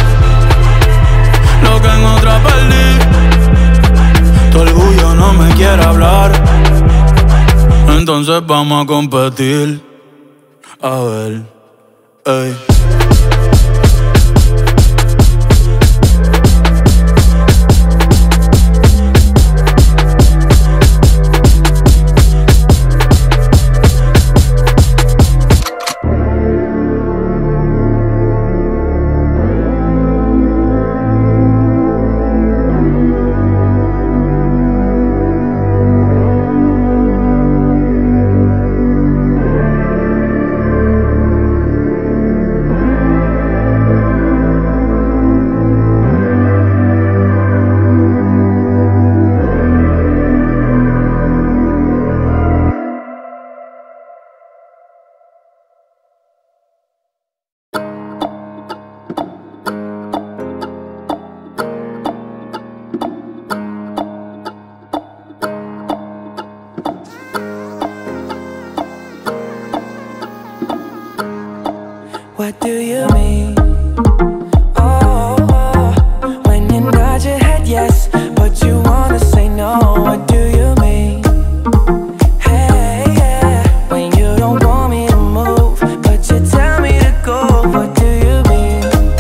lo que en otra perdí. Tu orgullo no me quiere hablar, entonces vamos a competir. A ver, ey. What do you mean? Oh, when you nod your head yes, but you wanna say no. What do you mean? Hey, yeah, when you don't want me to move, but you tell me to go. What do you mean?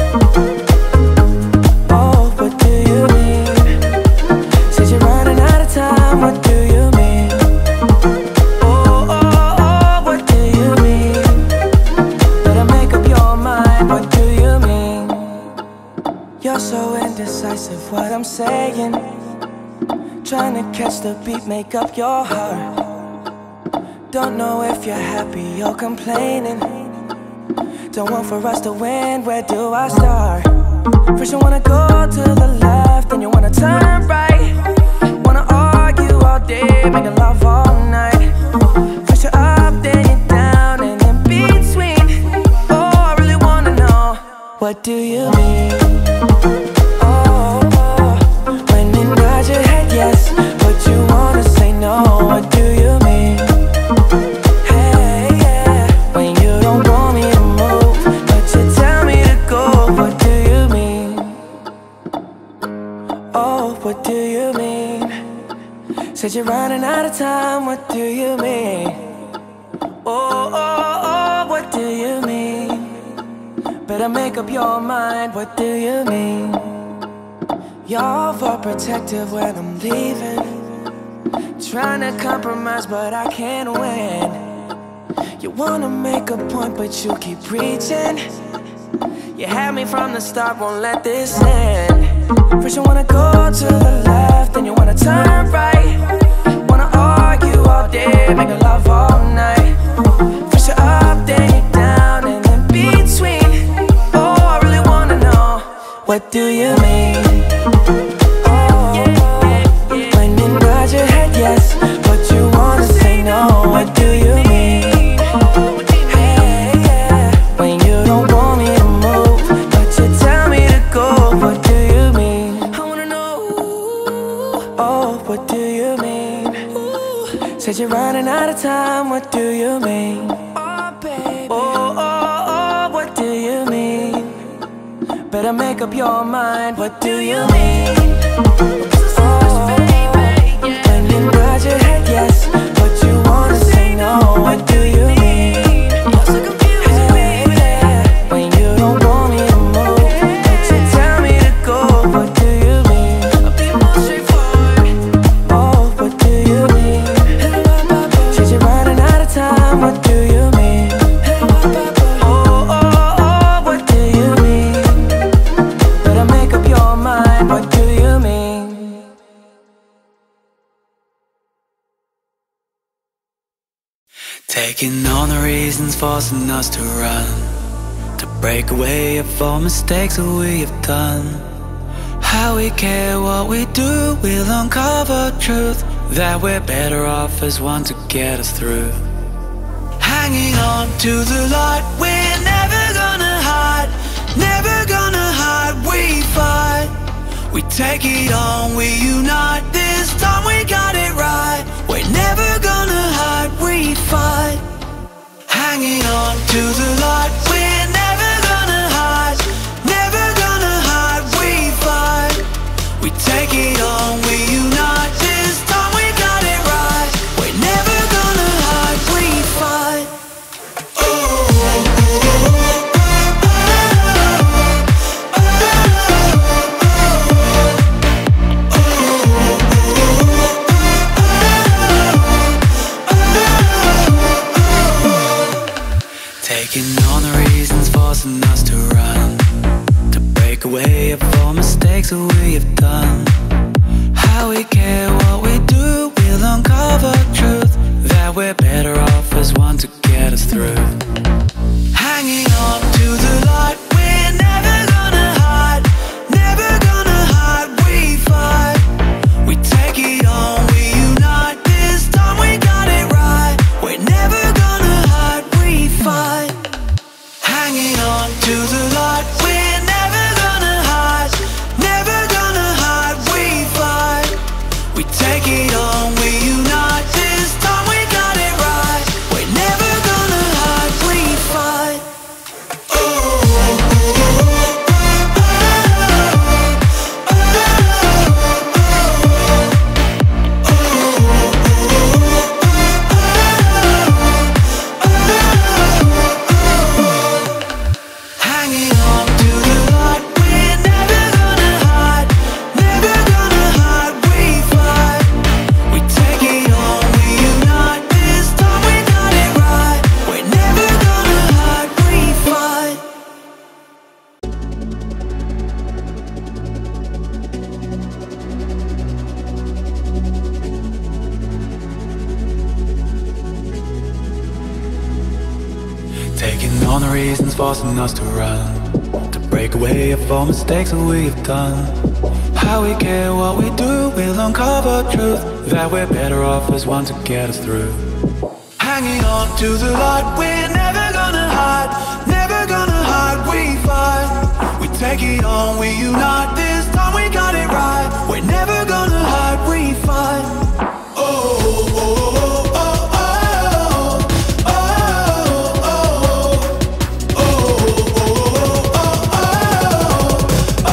Oh, what do you mean? Said you're running out of time. What do you mean? Oh, what do you mean? Better make up your mind. What do you mean? You're so indecisive, what I'm saying. Trying to catch the beat, make up your heart. Don't know if you're happy or complaining. Don't want for us to win, where do I start? First you wanna go to the left, then you wanna turn right. Wanna argue all day, making love all night. First you're up, then you're down, and in between. Oh, I really wanna know, what do you mean? Oh, when you nod your head yes, but you wanna say no. What do you mean? Hey, yeah, when you don't want me to move, but you tell me to go. What do you mean? Oh, what do you mean? Said you're running out of time. What do you mean? Oh, what do you mean? Better make up your mind. What do you mean? You're overprotective when I'm leaving. Trying to compromise, but I can't win. You wanna make a point, but you keep preaching. You had me from the start, won't let this end. First you wanna go to the left, then you wanna turn right. Wanna argue all day, making love all night. First you're up, then you're down, and in between. Oh, I really wanna know, what do you mean? Oh, when you nod your head yes, but you wanna say no. What do you mean? Hey, yeah, when you don't want me to move, but you tell me to go. What do you mean? I wanna know. Oh, what do you mean? Said you're running out of time. What do you mean? Oh, baby. Oh, what do you mean? Better make up your mind. What do you mean? Oh, when you nod your head yes, but you wanna say no. What do you mean? Taking on the reasons forcing us to run, to break away of all mistakes that we have done. How we care what we do, we'll uncover truth, that we're better off as one to get us through. Hanging on to the light, we're never gonna hide, never gonna hide, we fight. We take it on, we unite, this time we got it right. We're never gonna hide, we fight. Hanging on to the light, we're never gonna hide, never gonna hide, we fight. We take it on, we unite, this time we got it right. We're never gonna hide, we fight. Taking on the reasons forcing us to run, to break away of all mistakes that we have done. How we care what we do, we'll uncover truth, that we're better off as one to get us through. Hanging on to the light, we're never gonna hide, never gonna hide, we fight. We take it on, we unite, this time we got it right. We're never gonna hide, we fight. Hanging on to the light, we're never gonna hide, never gonna hide, we fight. We take it on, we unite, this time we got it right. We're never gonna hide, we fight. Hanging on to the light, we're never gonna hide, never gonna hide, we fight. We take it on, we unite, this time we got it right. We're never gonna hide, we fight. Taking on the reasons forcing us to run, to break away of all mistakes that we have done. How we care what we do, we'll uncover truth, that we're better off as one to get us through. Hanging on to the light, we're never gonna hide, never gonna hide, we fight. We take it on, we unite, this time we got it right. We're never gonna hide, we fight. Oh, oh, oh, oh, oh, oh, oh, oh, oh, oh,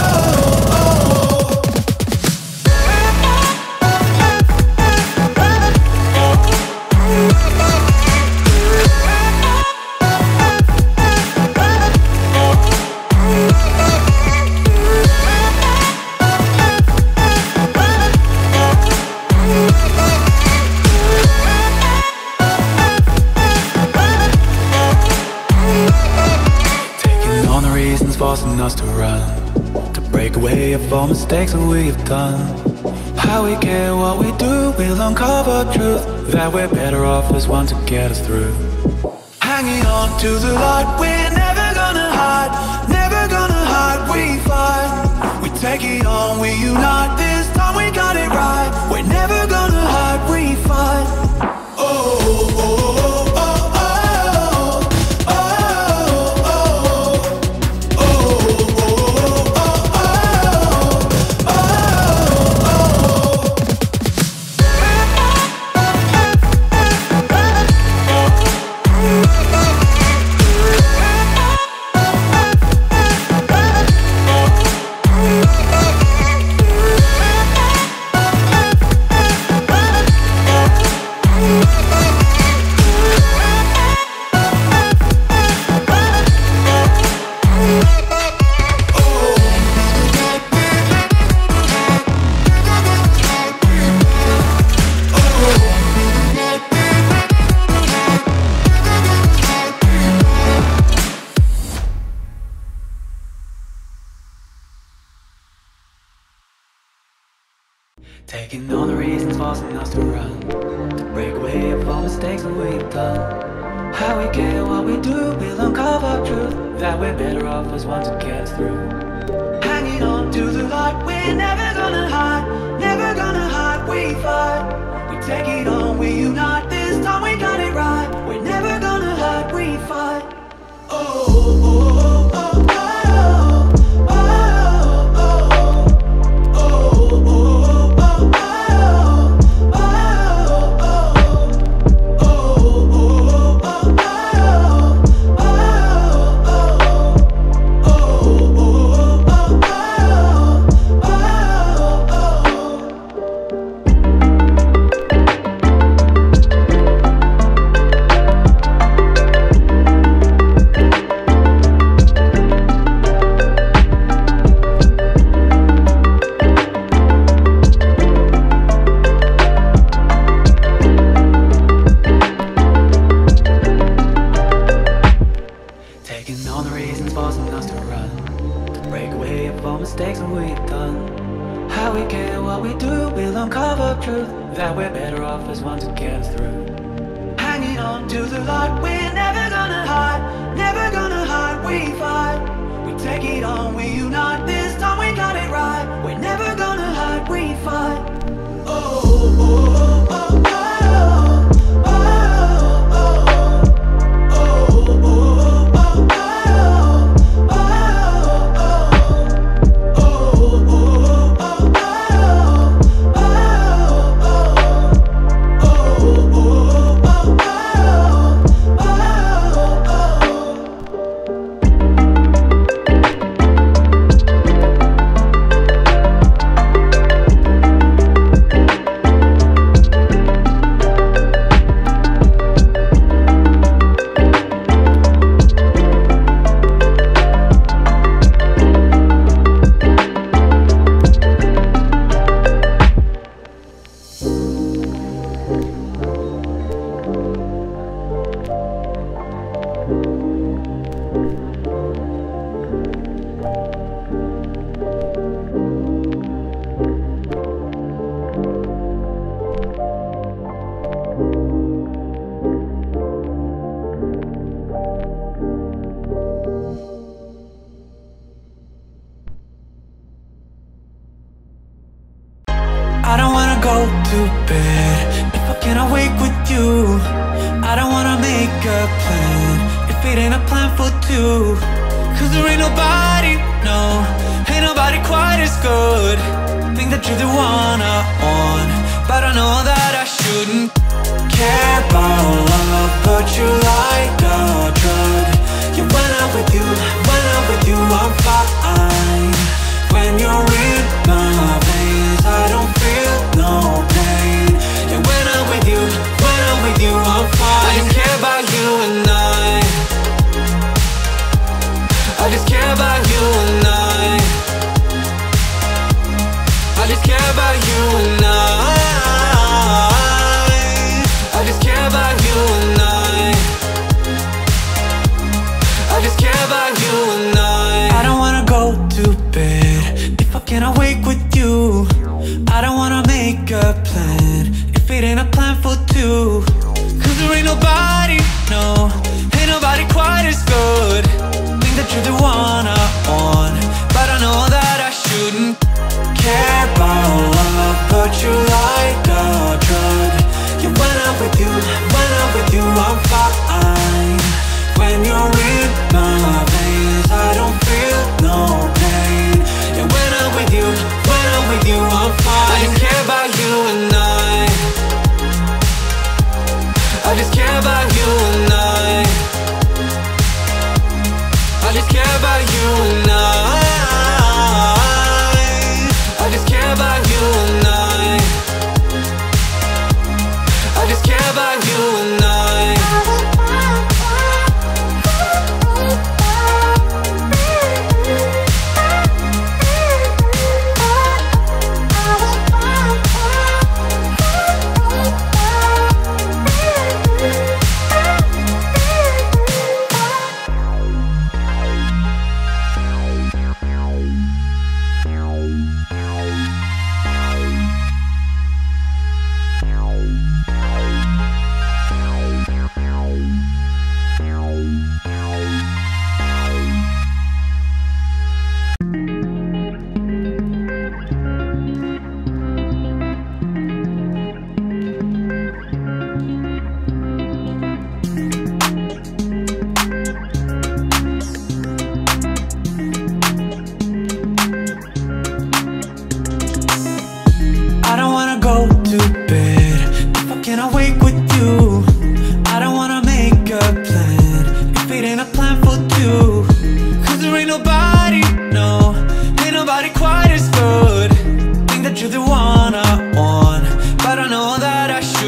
forcing us to run, to break away of all mistakes that we have done. How we care what we do, we'll uncover truth, that we're better off as one to get us through. Hanging on to the light, we're never gonna hide, never gonna hide, we fight. We take it on, we unite, this time we got it right. We're never gonna hide, we fight. Oh, oh, oh, oh, oh. all the reasons forcing us to run, to break away of all mistakes that we've done. How we get what we do, we'll uncover truth, that we're better off as ones who get us through. Hanging on to the light, we're never gonna hide, never gonna hide, we fight. We take it on, we unite, this time we got it right. We're never gonna hide, we fight. Oh, oh, oh, oh, oh, oh. I don't wanna go to bed if I cannot wake with you. I don't wanna make a plan if it ain't a plan for two. Cause there ain't nobody, no, ain't nobody quite as good. Think that you're the one I want, but I know that I shouldn't care about love, but you like a drug. Yeah, when I'm with you, I'm fine. When you're in my veins, I don't feel no pain. Yeah, when I'm with you, I'm fine. I just care about you and I just care about you and I just care about you and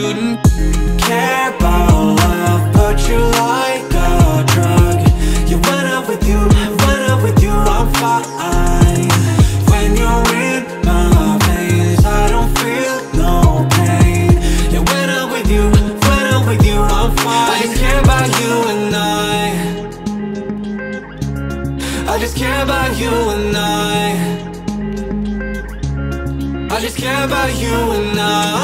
shouldn't care about love, but you like a drug. You went up with you, I'm fine. When you're in my veins, I don't feel no pain. Yeah, when I'm with you, I'm fine. I just care about you and I just care about you and I just care about you and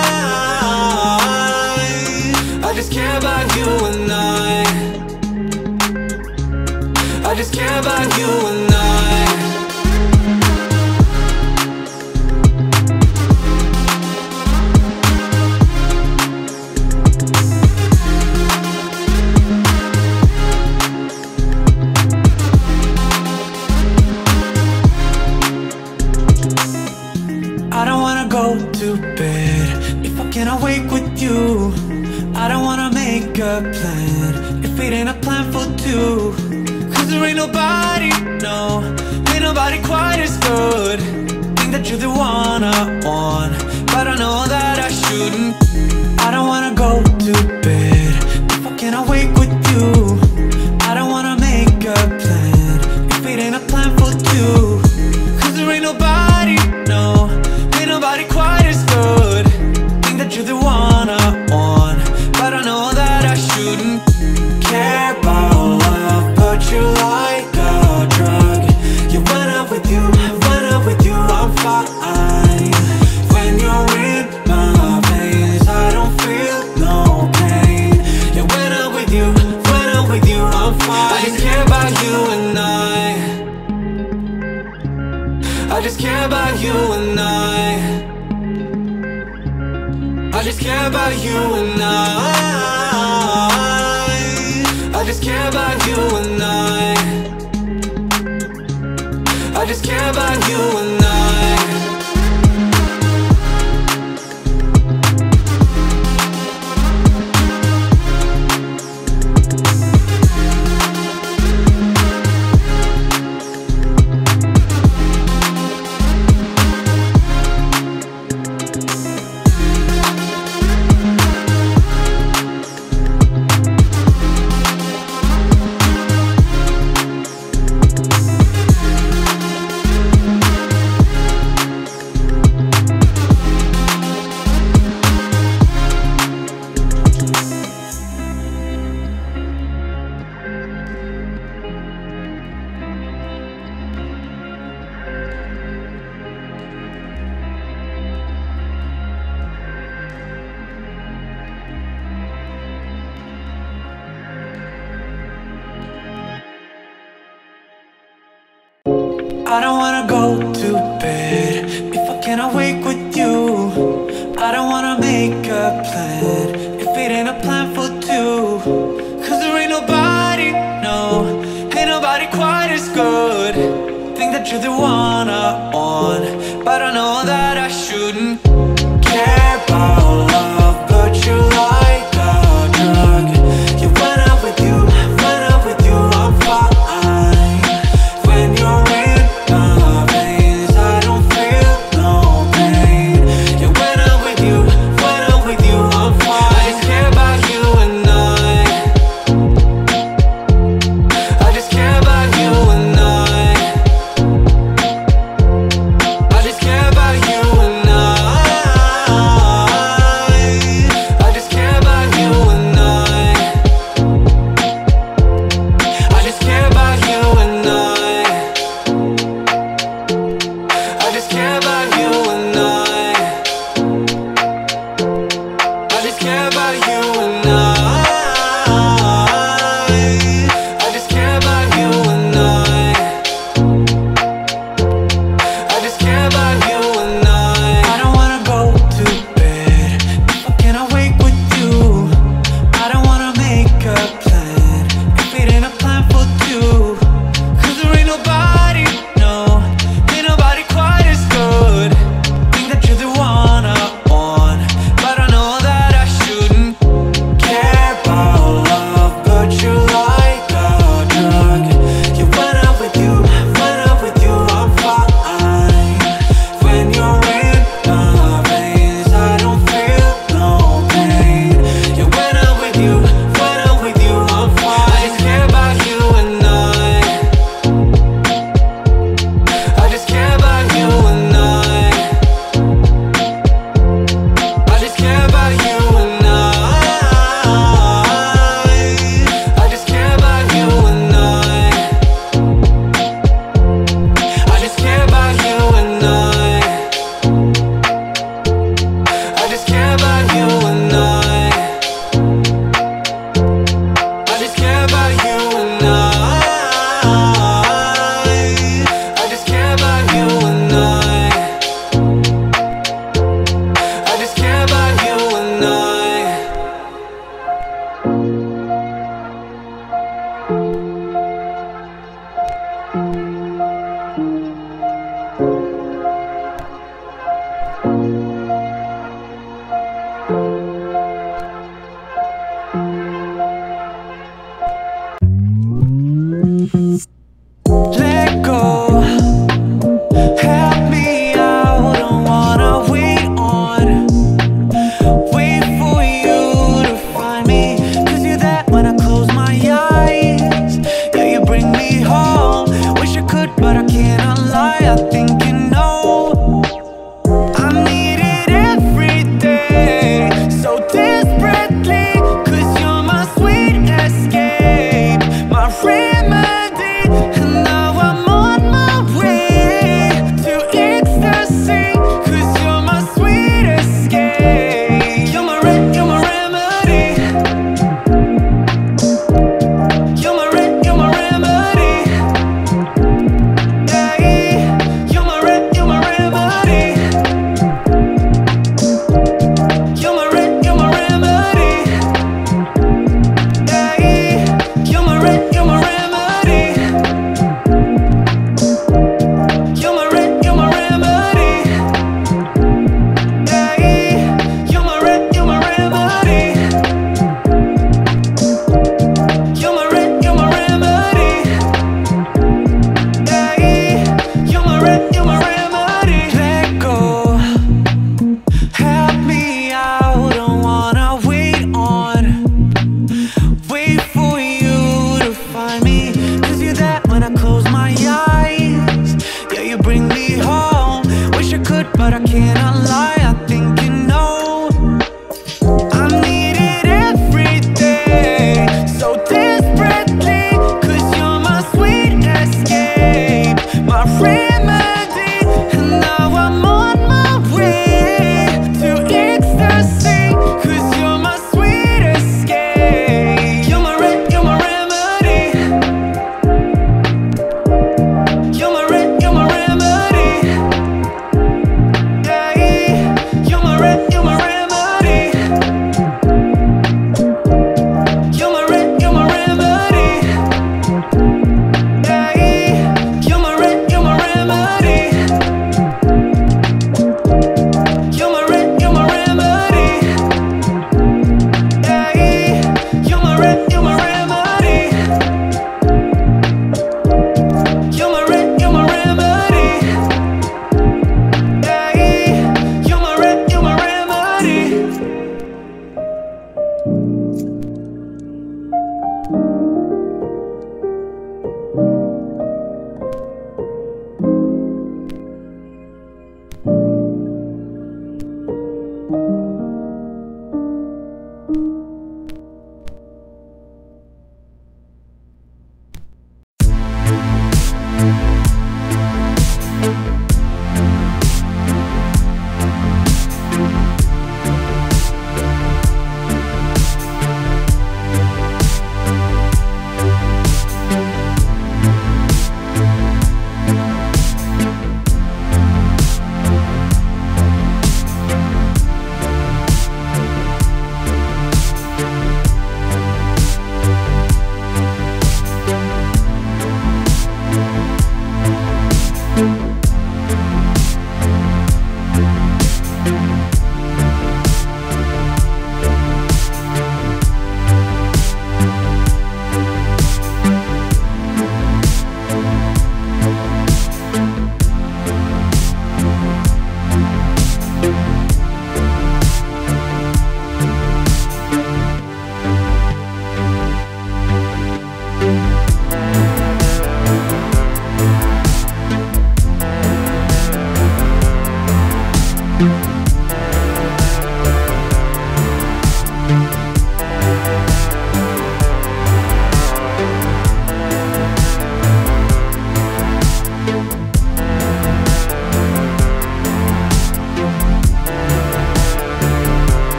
I just care about you and I just care about you and I don't wanna go to bed if I can't awake with you. I don't wanna make a plan if it ain't a plan for two. Cause there ain't nobody, no, ain't nobody quite as good. Think that you're the one I want, but I know that I shouldn't. I don't wanna go to bed if I can't awake with you. I don't wanna make a plan if it ain't a plan for two. Cause there ain't nobody, no, ain't nobody quite as good. Think that you're the one I want, but I know that I shouldn't care about love, but you like a drug. You went up with you, I'm fine. When you're in my veins, I don't feel no pain. Yeah, when I'm with you, I'm fine. I just care about you and I just care about you and I just care about you and I just care about you and I just care about you and I don't wanna go to bed if I can't awake with you. I don't wanna make a plan if it ain't a plan for two. Cause there ain't nobody, no, ain't nobody quite as good. Think that you're the one I want, but I know that I shouldn't